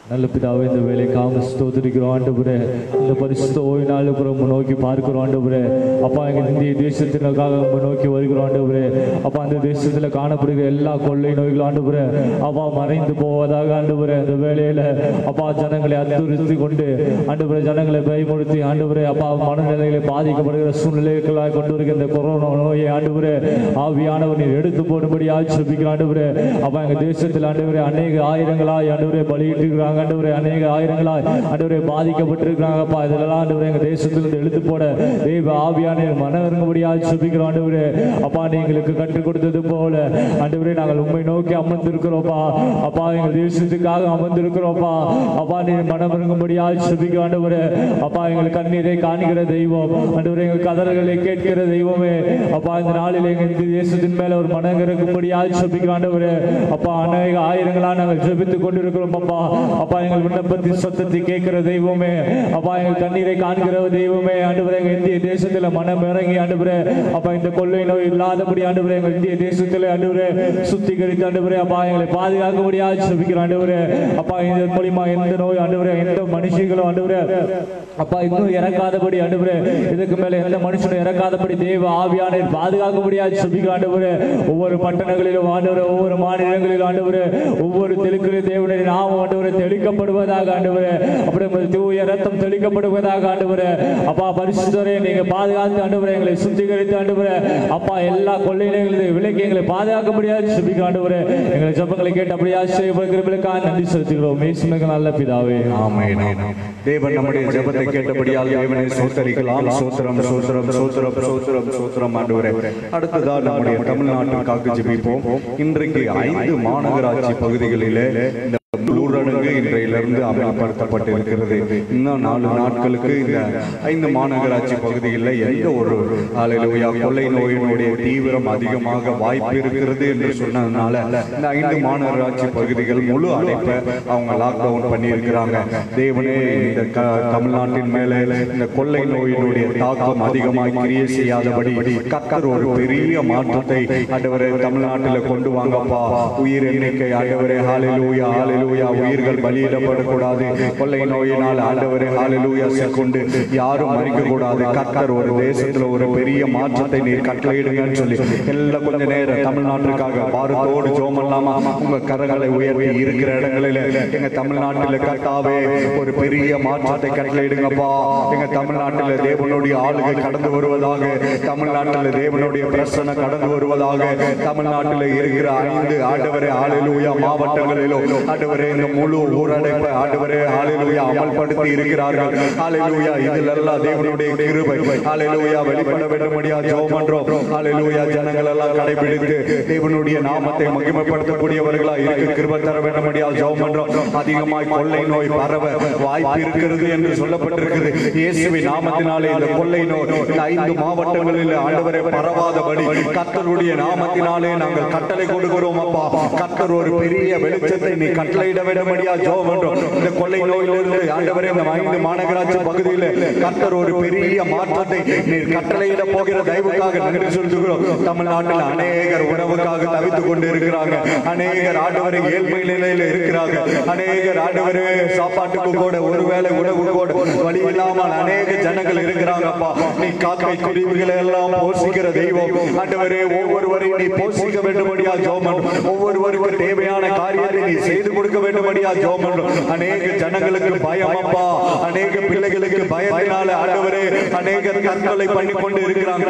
நல்ல பிதாவே, இந்த வேலைக்காக ஸ்தோத்திரிக்கிறோம் ஆண்டவரே. இந்த பரிசுத்த ஓய்வு நாள் நோக்கி பார்க்கிறோம் ஆண்டவரே. அப்பா, எங்கள் இந்திய தேசத்திற்காக நோக்கி வருகிறோம் ஆண்டவரே. அப்பா, அந்த தேசத்தில் காணப்படுகிற எல்லா கொள்ளை நோய்களும் ஆண்டவரே அப்பா மறைந்து போவதாக ஆண்டவரே. அந்த வேலையில அப்பா ஜனங்களை அத்துறுத்தி கொண்டு ஆண்டவரே ஜனங்களை பயமுறுத்தி ஆண்டவரே அப்பா மனநிலைகளை பாதிக்கப்படுகிற சூழ்நிலைகளாக கொண்டு வருகிற இந்த கொரோனா நோயை ஆண்டவரே ஆவியானவர் நீர் எடுத்து போடும்படி ஆட்சேபிக்கிற ஆண்டவரே. அப்பா, எங்கள் தேசத்தில் ஆண்டவரே அநேக ஆயிரங்களாய் ஆண்டவரே பலியிட்டிருக்கிறாங்க ஆண்டவரே. அநேக ஆயிரங்களாய் ஆண்டவரே பாதிக்கப்பட்டிருக்கிறாங்கப்பா. இதெல்லாம் ஆண்டவரே எங்கள் தேசத்திலிருந்து எடுத்து போட தெய்வ ஆவியான மனம் இறங்கும்படியாக ஜெபிக்கிறோம் ஆண்டவரே. அப்பா, நீங்களுக்கு கற்றுக் கொடுத்தது போல ஆண்டவரே நாங்கள் உண்மை நோக்கி அமர்ந்திருக்கிறோம்ப்பா. அப்பா, எங்கள் தேசத்துக்காக அமர்ந்திருக்கிறோம்ப்பா. அப்பா, நீ மனம் இறங்கும்படியாக ஜெபிக்கிறோம் ஆண்டவரே. அப்பா, எங்கள் கண்ணீரை காண்கிற தெய்வம் ஆண்டவரே, எங்கள் கதறுகளை கேட்கிற தெய்வமே. அப்பா, இந்த நாளில் எங்கள் இந்த தேசத்தின் மேல ஒரு மனம் இறங்கும்படியாக ஜெபிக்கிறோம் ஆண்டவரே. அப்பா, அநேக ஆயிரங்களாக நாங்கள் ஜெபித்துக் கொண்டிருக்கிறோம் அப்பா. அப்பா, எங்கள் விண்ணப்பத்தின் சத்தத்தை கேட்கிற தெய்வமே. அப்பா, எங்கள் கண்ணீரை காண்கிற தெய்வமே ஆண்டவரே. எங்கள் இந்திய தேசத்துல மனம் இறங்கி ஆண்டவரே அப்பா இந்த கொள்ளை நோய் இல்லாதபடி ஆண்டவரே எங்கள் இந்திய தேசத்துல ஆண்டவரே சுத்திகரித்து ஆண்டவரே அப்பா எங்களை பாதுகாக்கபடியாக ஜெபிக்கிறோம் ஆண்டவரே. அப்பா, இந்த மூலமா எந்த நோய் ஆண்டவரே எந்த மனுஷங்களும் ஆண்டவரே அப்பா இன்னும் இறக்காதபடி ஆண்டவரே இதுக்கு மேல எந்த மனுஷனும் இறக்காதபடி தேவ ஆவியான பாதுகாக்கபடியாக ஜெபிக்கிறோம் ஆண்டவரே. ஒவ்வொரு பட்டணங்களிலும் ஆண்டவரே, ஒவ்வொரு மாநிலங்களிலும் ஆண்டவரே, ஒவ்வொரு தெலுக்கிலும் தேவனுடைய நாமம் ஆண்டவரே தெளிக்கப்படுவதாக ஆண்டவரே. அப்படி உங்கள் தூய ரத்தம் தெளிக்கப்படுவதாக ஆண்டவரே. அப்பா, பரிசுத்தரே நீங்க பாதுகாத்து ஆண்டவரே எங்களை சுத்திகரித்து ஆண்டவரே அப்பா எல்லா கொள்ளையிலிருந்து விலக்கி எங்களை பாதுகாக்கபடியாக ஜெபிக்கிறோம் ஆண்டவரே. எங்களை ஜெபங்களை கேட்டு அப்படியாக செய்வதற்காக நன்றி செலுத்துகிறோம். இயேசுவின் நல்ல பிதாவே, ஆமென். தேவன் நம்முடைய ஜெபத்தை கேட்டபடியால் தேவனை ஸ்தோத்திரிக்கலாம். ஸ்தோத்திரம் ஸ்தோத்திரம் ஸ்தோத்திரம் ஸ்தோத்திரம் ஸ்தோத்திரம் ஆண்டவரே. அடுத்ததா நம்முடைய தமிழ்நாட்டுக்காக ஜெபிப்போம். இன்றைக்கு ஐந்து மாநகராட்சி பகுதிகளிலே இந்த ஊரடங்கு இன்றையிலிருந்து அமல்படுத்தப்பட்டிருக்கிறது. இன்னும் நாலு நாட்களுக்கு இந்த ஐந்து மாநகராட்சி பகுதிகளில் எந்த ஒரு ஹல்லேலூயா கொள்ளை நோயினுடைய தீவிரம் அதிகமாக வாய்ப்பு இருக்கிறது என்று சொன்னதுனால இந்த ஐந்து மாநகராட்சி பகுதிகள் முழு அடைப்பை அவங்க லாக்டவுன் பண்ணியிருக்கிறாங்க. தேவனே, இந்த தமிழ்நாட்டின் மேலே இந்த கொள்ளை நோயினுடைய தாக்கம் அதிகமாக கிரியை செய்யாதபடி கர்த்தர் ஒரு பெரிய மாற்றத்தை ஆண்டவரே தமிழ்நாட்டில் கொண்டு வாங்கப்பா. உயிர் எண்ணிக்கை ஆண்டவரே ஹல்லேலூயா ஹல்லேலூயா உயிர்கள் பலியிடப்படக்கூடாது. கொள்ளை நோயினால் ஆண்டவரே ஹல்லேலூயா கொண்டு யாரும் மறிக்க கூடாது. கர்த்தர் ஒரு தேசத்துல ஒரு பெரிய மாற்றத்தை நீர் கட்டளையிடுங்கன்னு சொல்லி எல்லாம் கொஞ்ச நேரம் தமிழ்நாட்டுக்காக பாரத்தோடு ஜெபம் பண்ணலாமா? உங்க கரங்களை உயர்த்தி இருக்கிற இடங்களில் எங்க தமிழ்நாட்டில் கர்த்தாவே ஒரு பெரிய மாற்றத்தை கட்டளையிடுங்கப்பா. எங்க தமிழ்நாட்டில் தேவனுடைய ஆளுகை கடந்து வருவதாக, தமிழ்நாட்டில் தேவனுடைய பிரசன்னம் கடந்து வருவதாக, தமிழ்நாட்டில் இருக்கிற ஐந்து ஆண்டவரே ஹல்லேலூயா மாவட்டங்களிலோ ஆண்டவரே இந்த முழு ஊரடைப்பை ஆண்டவரே ஹல்லேலூயா அமல்படுத்தி இருக்கிறார்கள். ஹல்லேலூயா இதில் எல்லாம் தேவனுடைய கிருபை ஹல்லேலூயா வெளிப்பட வேண்டும்படியா ஜெபம் பண்றோம். ஹல்லேலூயா ஜனங்கள் எல்லாம் கடைபிடித்து தேவனுடைய நாமத்தை மகிமைப்படுத்தக்கூடியவர்களா இருக்க கிருபை தர வேண்டும்படியா ஜெபம் பண்றோம். அதிகமாய் கொள்ளை நோய் பரவ வாய்ப்பு இருக்கிறது என்று சொல்லப்பட்டிருக்கிறது. இயேசுவின் நாமத்தினாலே இந்த கொள்ளை நோய் இந்த ஐந்து மாவட்டங்களில் ஆண்டவரே பரவாதபடி கர்த்தருடைய நாமத்தினாலே நாங்கள் கட்டளை கொடுக்கிறோம் அப்பா. கர்த்தர் ஒரு பெரிய வெளிச்சத்தை நீ கட்டளையிட வேண்டும்படியா ஜெபம் பண்றோம். இந்த கொள்ளை நோயிலிருந்து ஆண்டவரே இந்த ஐந்து மாநகராட்சி பகுதியில் கர்த்தர் ஒரு பெரிய மாற்றத்தை நீர் கட்டளையிட போகிற தயவுக்காக நன்றி செலுத்துகிறோம். தமிழ்நாட்டில் அநேகர் உணவுக்காக தவித்துக் கொண்டு இருக்கிறாங்க. அநேகர் ஆண்டவரை ஏழ்மை நிலையில இருக்கிறாங்க. அநேகர் ஆண்டவரே சாப்பாட்டுக்கு கூட ஒருவேளை உணவு கூட வழி இல்லாமல் அநேக ஜனங்கள் இருக்கிறாங்கப்பா. நீ காக்கை குருவிகளை எல்லாம் போஷிக்கிற தெய்வம் ஆண்டவரே. ஒவ்வொருவரையும் நீ போஷிக்க வேண்டும்படியா ஜெபம் பண்றோம். ஒவ்வொருவருக்கும் தேவையான காரியத்தை நீ செய்து கொடுக்க வேண்டும்படியா ஜெபம் பண்றோம். அநேக ஜனங்களுக்கு பயம் அப்பா. அநேக பிள்ளைகளுக்கு பயத்தினால ஆண்டவரே அநேகர் தற்கொலை பண்ணி கொண்டு இருக்கிறாங்க.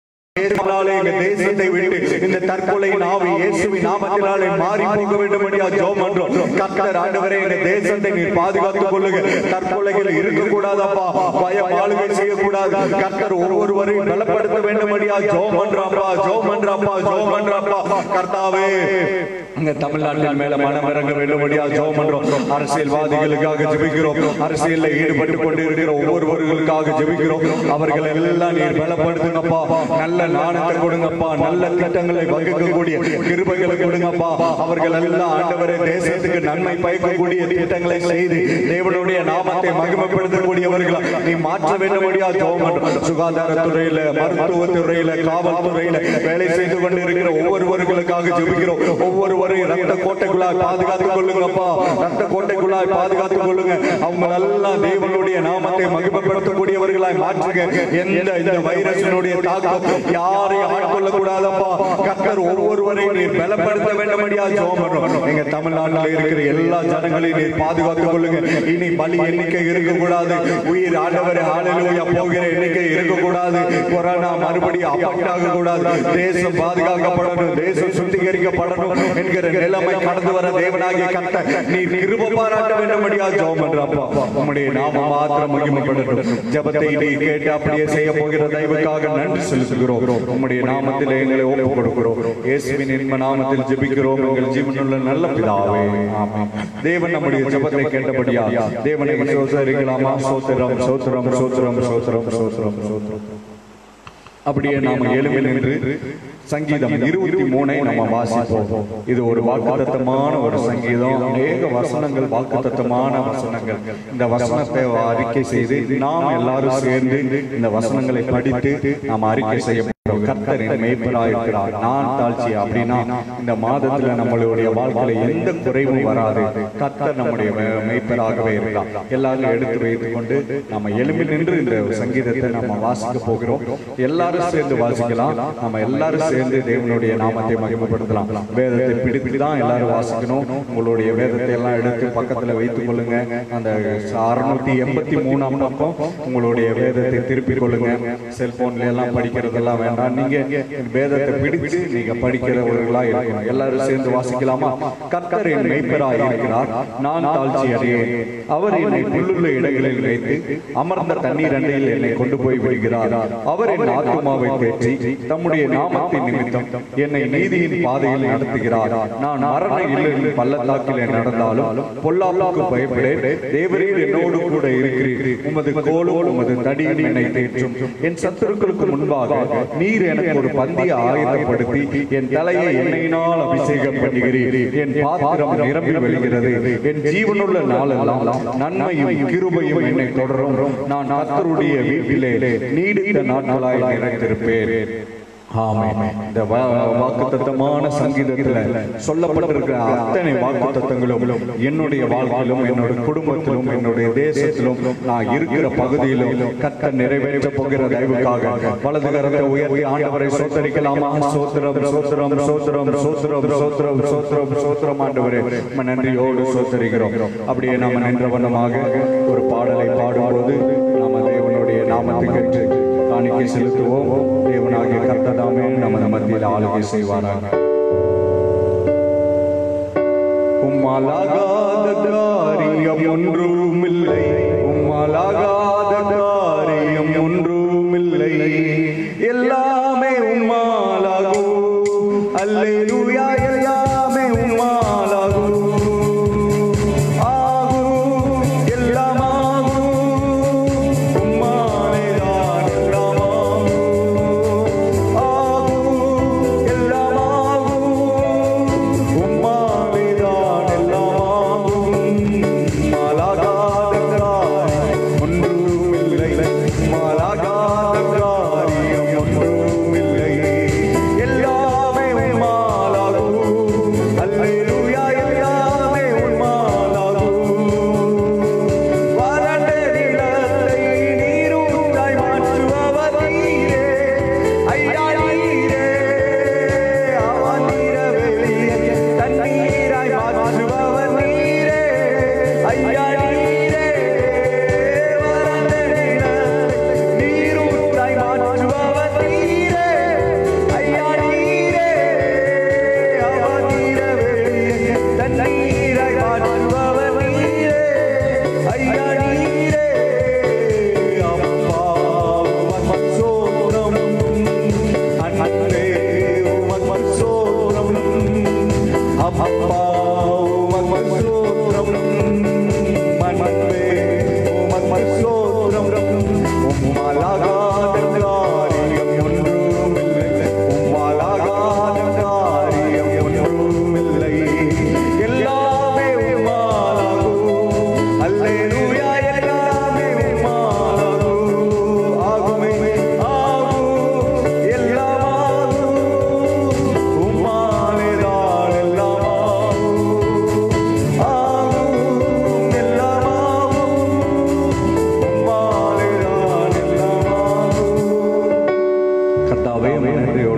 தேசத்தை விட்டு இந்த தற்கொலை நாவி இயேசுவின் நாமத்தினாலே மாறி போக வேண்டும்படியா ஜெபம் பண்றோம். கர்த்தர் ஆண்டவரே இந்த தேசத்தை நீர் பாதுகாத்துக் கொள்ளுங்க. தற்கொலைகள் இருக்கக்கூடாதப்பா. பயம் ஆளுகை செய்யக்கூடாது. கர்த்தர் ஒவ்வொருவரையும் பலப்படுத்த வேண்டும்படியா ஜெபம் பண்றாப்பா ஜெபம் பண்றாப்பா ஜெபம் பண்றாப்பா. கர்த்தாவே இங்க தமிழ்நாட்டின் மேல மனம் இறங்க வேண்டும்படியா ஜெபம் பண்றோம். அரசியல்வாதிகளுக்காக ஜெபிக்கிறோம். அரசியலில் ஈடுபட்டு கொண்டு இருக்கிற ஒவ்வொருவர்களுக்காக ஜெபிக்கிறோம். அவர்கள் எல்லாம் நீர் பலப்படுத்துங்கப்பா. நல்ல நாண ஞானத்தை கொடுங்கப்பா, நல்ல திட்டங்களை வகுக்கக்கூடிய கிருபைகளை கொடுங்கப்பா. அவர்கள் எல்லாம் ஆண்டவரே தேசத்துக்கு நன்மை பயக்கக்கூடிய திட்டங்களை செய்து தேவனுடைய நாமத்தை மகிமைப்படுத்தக்கூடியவர்களா நீ மாற்ற வேண்டும்படியா ஜெபம். சுகாதாரத்துறையில, மருத்துவத்துறையில, காவல்துறையில வேலை செய்து கொண்டு இருக்கிற ஒவ்வொருவர்களுக்காக ஜெபிக்கிறோம். ஒவ்வொருவரையும் ரத்த கோட்டைக்குள்ளாய் பாதுகாத்துக் கொள்ளுங்கப்பா, ரத்த கோட்டைக்குள்ளாய் பாதுகாத்துக் கொள்ளுங்க. அவங்க எல்லாம் தேவனுடைய நாமத்தை மகிமைப்படுத்தக்கூடியவர்களாய் மாற்றுங்க. எந்த இந்த வைரஸினுடைய தாக்கம் யாரையும் ஆட்கொள்ள கூடாதப்பா. கர்த்தர் ஒவ்வொருவரையும் நீர் பலப்படுத்த வேண்டும்படியா ஜெபம் பண்றோம். எங்க தமிழ்நாட்டில் இருக்கிற எல்லா ஜனங்களையும் நீர் பாதுகாத்துக் கொள்ளுங்க. இனி பலி எண்ணிக்கை இருக்கக்கூடாது. உயிர் ஆண்டவரே ஹல்லேலூயா போகிற எண்ணிக்கை இருக்கக்கூடாது. கொரோனா மறுபடியும் அஃபெக்ட் ஆக கூடாது. தேசம் பாதுகாக்கப்படணும், தேசம் சுத்திகரிக்கப்படணும் என்கிற நிலைமை கடந்து வர தேவனாகிய கர்த்தர் நீர் கிருபை பாராட்ட வேண்டும்படியா ஜெபம் பண்றப்பா. உம்முடைய நாமம் மாத்திரம் மகிமைப்படட்டும். ஜெபத்தை நீ கேட்டு அப்படியே செய்ய போகிற தயவுக்காக நன்றி செலுத்துகிறோம். உம்முடைய நாமத்தில் எங்களை ஒப்புக் கொடுக்கிறோம். இயேசுவின் இன்ப நாமத்தில் ஜெபிக்கிறோம் எங்கள் ஜீவனுள்ள நல்ல பிதாவே, ஆமென். தேவன் நம்முடைய ஜெபத்தை கேட்டபடியா தேவனை சோதரிக்கலாமா? சோத்திரம் சோத்திரம் சோத்திரம் சோத்திரம் சோத்திரம் சோத்திரம். அப்படியே நாம எழும்பி நின்று சங்கீதம் இருபத்தி மூணை நம்ம வாசிப்போம். இது ஒரு வாக்குத்தத்தமான ஒரு சங்கீதம். அநேக வசனங்கள் வாக்குத்தத்தமான வசனங்கள். இந்த வசனத்தை அறிக்கை செய்து நாம் எல்லாரும் சேர்ந்து இந்த வசனங்களை படித்து நாம் அறிக்கை செய்ய கர்த்தர் என் மேய்ப்பராய் இருக்கிறார், நான் தாழ்ச்சி. அப்படின்னா இந்த மாதத்துல நம்மளுடைய வாழ்க்கையில எந்த குறைவும் வராது. கர்த்தர் நம்முடைய மேய்ப்பராகவே இருக்கிறார். எல்லாரும் எடுத்து வைத்துக் கொண்டு நம்ம எழும்பி நின்று இந்த சங்கீதத்தை நம்ம வாசிக்க போகிறோம். எல்லாரும் சேர்ந்து வாசிக்கலாம். நம்ம எல்லாரும் சேர்ந்து தேவனுடைய நாமத்தை மகிமைப்படுத்தலாம். வேதத்தை பிடித்துதான் எல்லாரும் வாசிக்கணும். உங்களுடைய வேதத்தை எல்லாம் எடுத்து பக்கத்துல வைத்துக் கொள்ளுங்க. அந்த அறுநூத்தி எண்பத்தி மூணாம் பக்கம் உங்களுடைய வேதத்தை திருப்பிக் கொள்ளுங்க. செல்போன்ல எல்லாம் படிக்கிறதெல்லாம் வேண்டாம். நீங்க வேதத்தை பிடிச்சு நீங்க படிக்கிறவர்களா இருக்கணும். எல்லாரும் சேர்ந்து வாசிக்கலாமா? கர்த்தர் என் மேய்ப்பராய் இருக்கிறார், நான் தாழ்ச்சி அடையேன். அவர் என்னை புல்லுள்ள இடங்களில் வைத்து அமர்ந்த தண்ணீர் அண்டையில் என்னை கொண்டு போய் விடுகிறார். அவர் என் ஆத்துமாவை தேற்றி தம்முடைய நாமத்தின் நிமித்தம் என்னை நீதியின் பாதையில் நடத்துகிறார். நான் மரண இல்லையின் பள்ளத்தாக்கில் நடந்தாலும் பொல்லாப்புக்கு பயப்படேன். தேவரீர் என்னோடு கூட இருக்கிறீர். உமது கோலும் உமது தடியும் என்னை தேற்றும். என் சத்துருக்களுக்கு முன்பாக நீர் எனக்கு ஒரு பந்திய ஆயத்தப்படுத்தி என் தலையை எண்ணெயினால் அபிஷேகம் பண்ணுகிறீர். என் பாத்திரம் நிரம்பி வருகிறது. என் ஜீவனுள்ள நாளெல்லாம் நன்மையும் கிருபையும் என்னை தொடரும். நான் கர்த்தருடைய வீட்டிலே நீடித்த நாட்களாய் நிறைந்திருப்பேன். இந்த வாக்குத்தத்தமான சங்கீதத்துல சொல்லப்பட்டிருக்கிற அத்தனை வாக்குத்தத்தங்களும் என்னுடைய வாழ்க்கையிலும், என்னுடைய குடும்பத்திலும், என்னுடைய தேசத்திலும், நான் இருக்கிற பகுதியிலும் கர்த்தர் நிறைவேற்ற போகிற தயவுக்காக வலது கரத்தை உயர்த்தி ஆண்டவரை சோத்தரிக்கலாமா? சோத்திரம் சோத்திரம் சோத்திரம் சோத்திரம் சோத்திரம் சோத்திரம் சோத்திரம். ஆண்டவரே நன்றியோடு சோத்தரிக்கிறோம். அப்படியே நாம நின்ற வண்ணமாக ஒரு பாடலை பாடும்போது நாம தேவனுடைய நாமத்தை கேட்டு காணிக்கை செலுத்துவோம். தேவனாகிய கர்த்ததாமே நமது மத்தியில் ஆளுகை செய்வாராக. உம்மாலாகாத காரியம் ஒன்றுமில்லை, உம்மாலாகாத காரியம் ஒன்றுமில்லை, எல்லாமே உம்மாலாகும். அல்லேலூயா, எல்லாமே உம்மாலாகும்.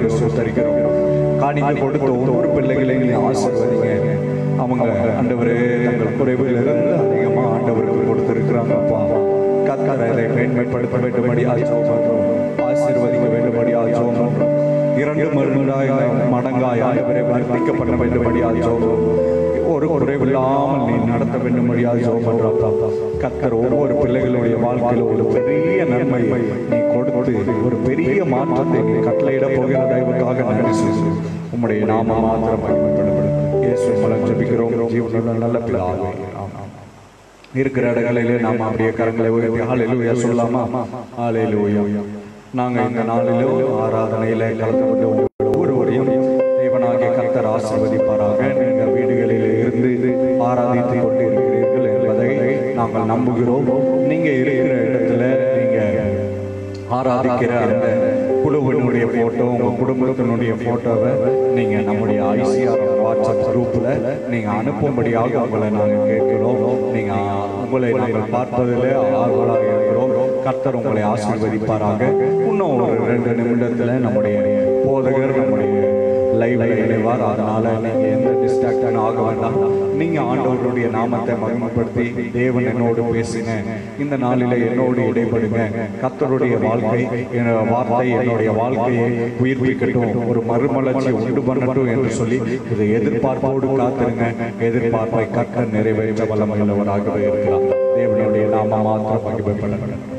நன்றியோடு சோதரிக்கிறோம். காணிக்கை கொடுத்த ஒவ்வொரு பிள்ளைகளையும் நீ ஆசீர்வதிங்க. அவங்க ஆண்டவரே தங்கள் குறைவிலிருந்து அதிகமா ஆண்டவருக்கு கொடுத்திருக்கிறாங்கப்பா. கர்த்தரை மேன்மைப்படுத்த வேண்டும்படி ஆசீர்வதிக்கிறோம். ஆசீர்வதிக்க வேண்டும்படி ஆசீர்வதிக்கிறோம். இரண்டு மடங்காய் மடங்காய் ஆண்டவரை வர்த்திக்கப்பட வேண்டும்படி ஆசீர்வதிக்கிறோம். ஒரு குறைவில்லாமல் நீ நடத்த வேண்டும்படி ஆசீர்வதிக்கிறோம். கர்த்தர் ஒவ்வொரு பிள்ளைகளுடைய வாழ்க்கையில் ஒரு பெரிய நன்மை நீ கொடுத்து ஒரு பெரிய மாற்றத்தை நீ கட்டளையிட போகிற தயவுக்காக நன்றி சொல்லி உம்முடைய நாம மாத்திரம் மகிமைப்படுத்த இயேசு மூலம் ஜெபிக்கிறோம் ஜீவனுள்ள நல்ல பிதாவே. இருக்கிற இடங்களிலே நாம் அப்படியே கரங்களை உயர்த்தி ஹல்லேலூயா சொல்லலாமா? ஹல்லேலூயா. நாங்க இந்த நாளிலோ ஆராதனையில கலந்து கொண்டு ஒவ்வொருவரையும் தேவனாகிய கர்த்தர் ஆசீர்வதிப்பாராக. நீங்கள் வீடுகளில் இருந்து ஆராதித்துக் கொண்டு இருக்கிறீர்கள் என்பதை நாங்கள் நம்புகிறோம். நீங்க இருக்கிற இடத்துல நீங்க ஆராதிக்கிற அந்த குழுவினுடைய போட்டோ, உங்க குடும்பத்தினுடைய போட்டோவை நீங்க நம்முடைய ஐசிஆர் வாட்ஸ்அப் குரூப்ல நீங்க அனுப்பும்படியாக உங்களை நாங்கள் கேட்கிறோம். நீங்க உங்களை நாங்கள் பார்ப்பதில் ஆர்வலாக இருக்கிறோம். கர்த்தர் உங்களை ஆசீர்வதிப்பாராக. இன்னும் ஒரு ரெண்டு நிமிடத்துல நம்முடைய போதகர் நம்முடைய லைவ்ல இணைவார். அதனால நீங்க எந்த டிஸ்ட்ராக்ஷன் ஆக வேண்டாம். நீங்க ஆண்டவருடைய நாமத்தை மகிமைப்படுத்தி தேவன் என்னோடு பேசுங்க, இந்த நாளில என்னோடு இடைபடுங்க, கர்த்தருடைய வாழ்க்கை வார்த்தை என்னுடைய வாழ்க்கையை உயிர்ப்பிக்கட்டும், ஒரு மறுமலர்ச்சி உண்டு பண்ணட்டும் என்று சொல்லி இதை எதிர்பார்ப்போடு காத்திருங்க. எதிர்பார்ப்பை கர்த்தர் நிறைவேற்ற வல்லமையுள்ளவராகவே இருக்கிறார். தேவனுடைய நாம மாத்திரம் மகிமைப்படட்டும்.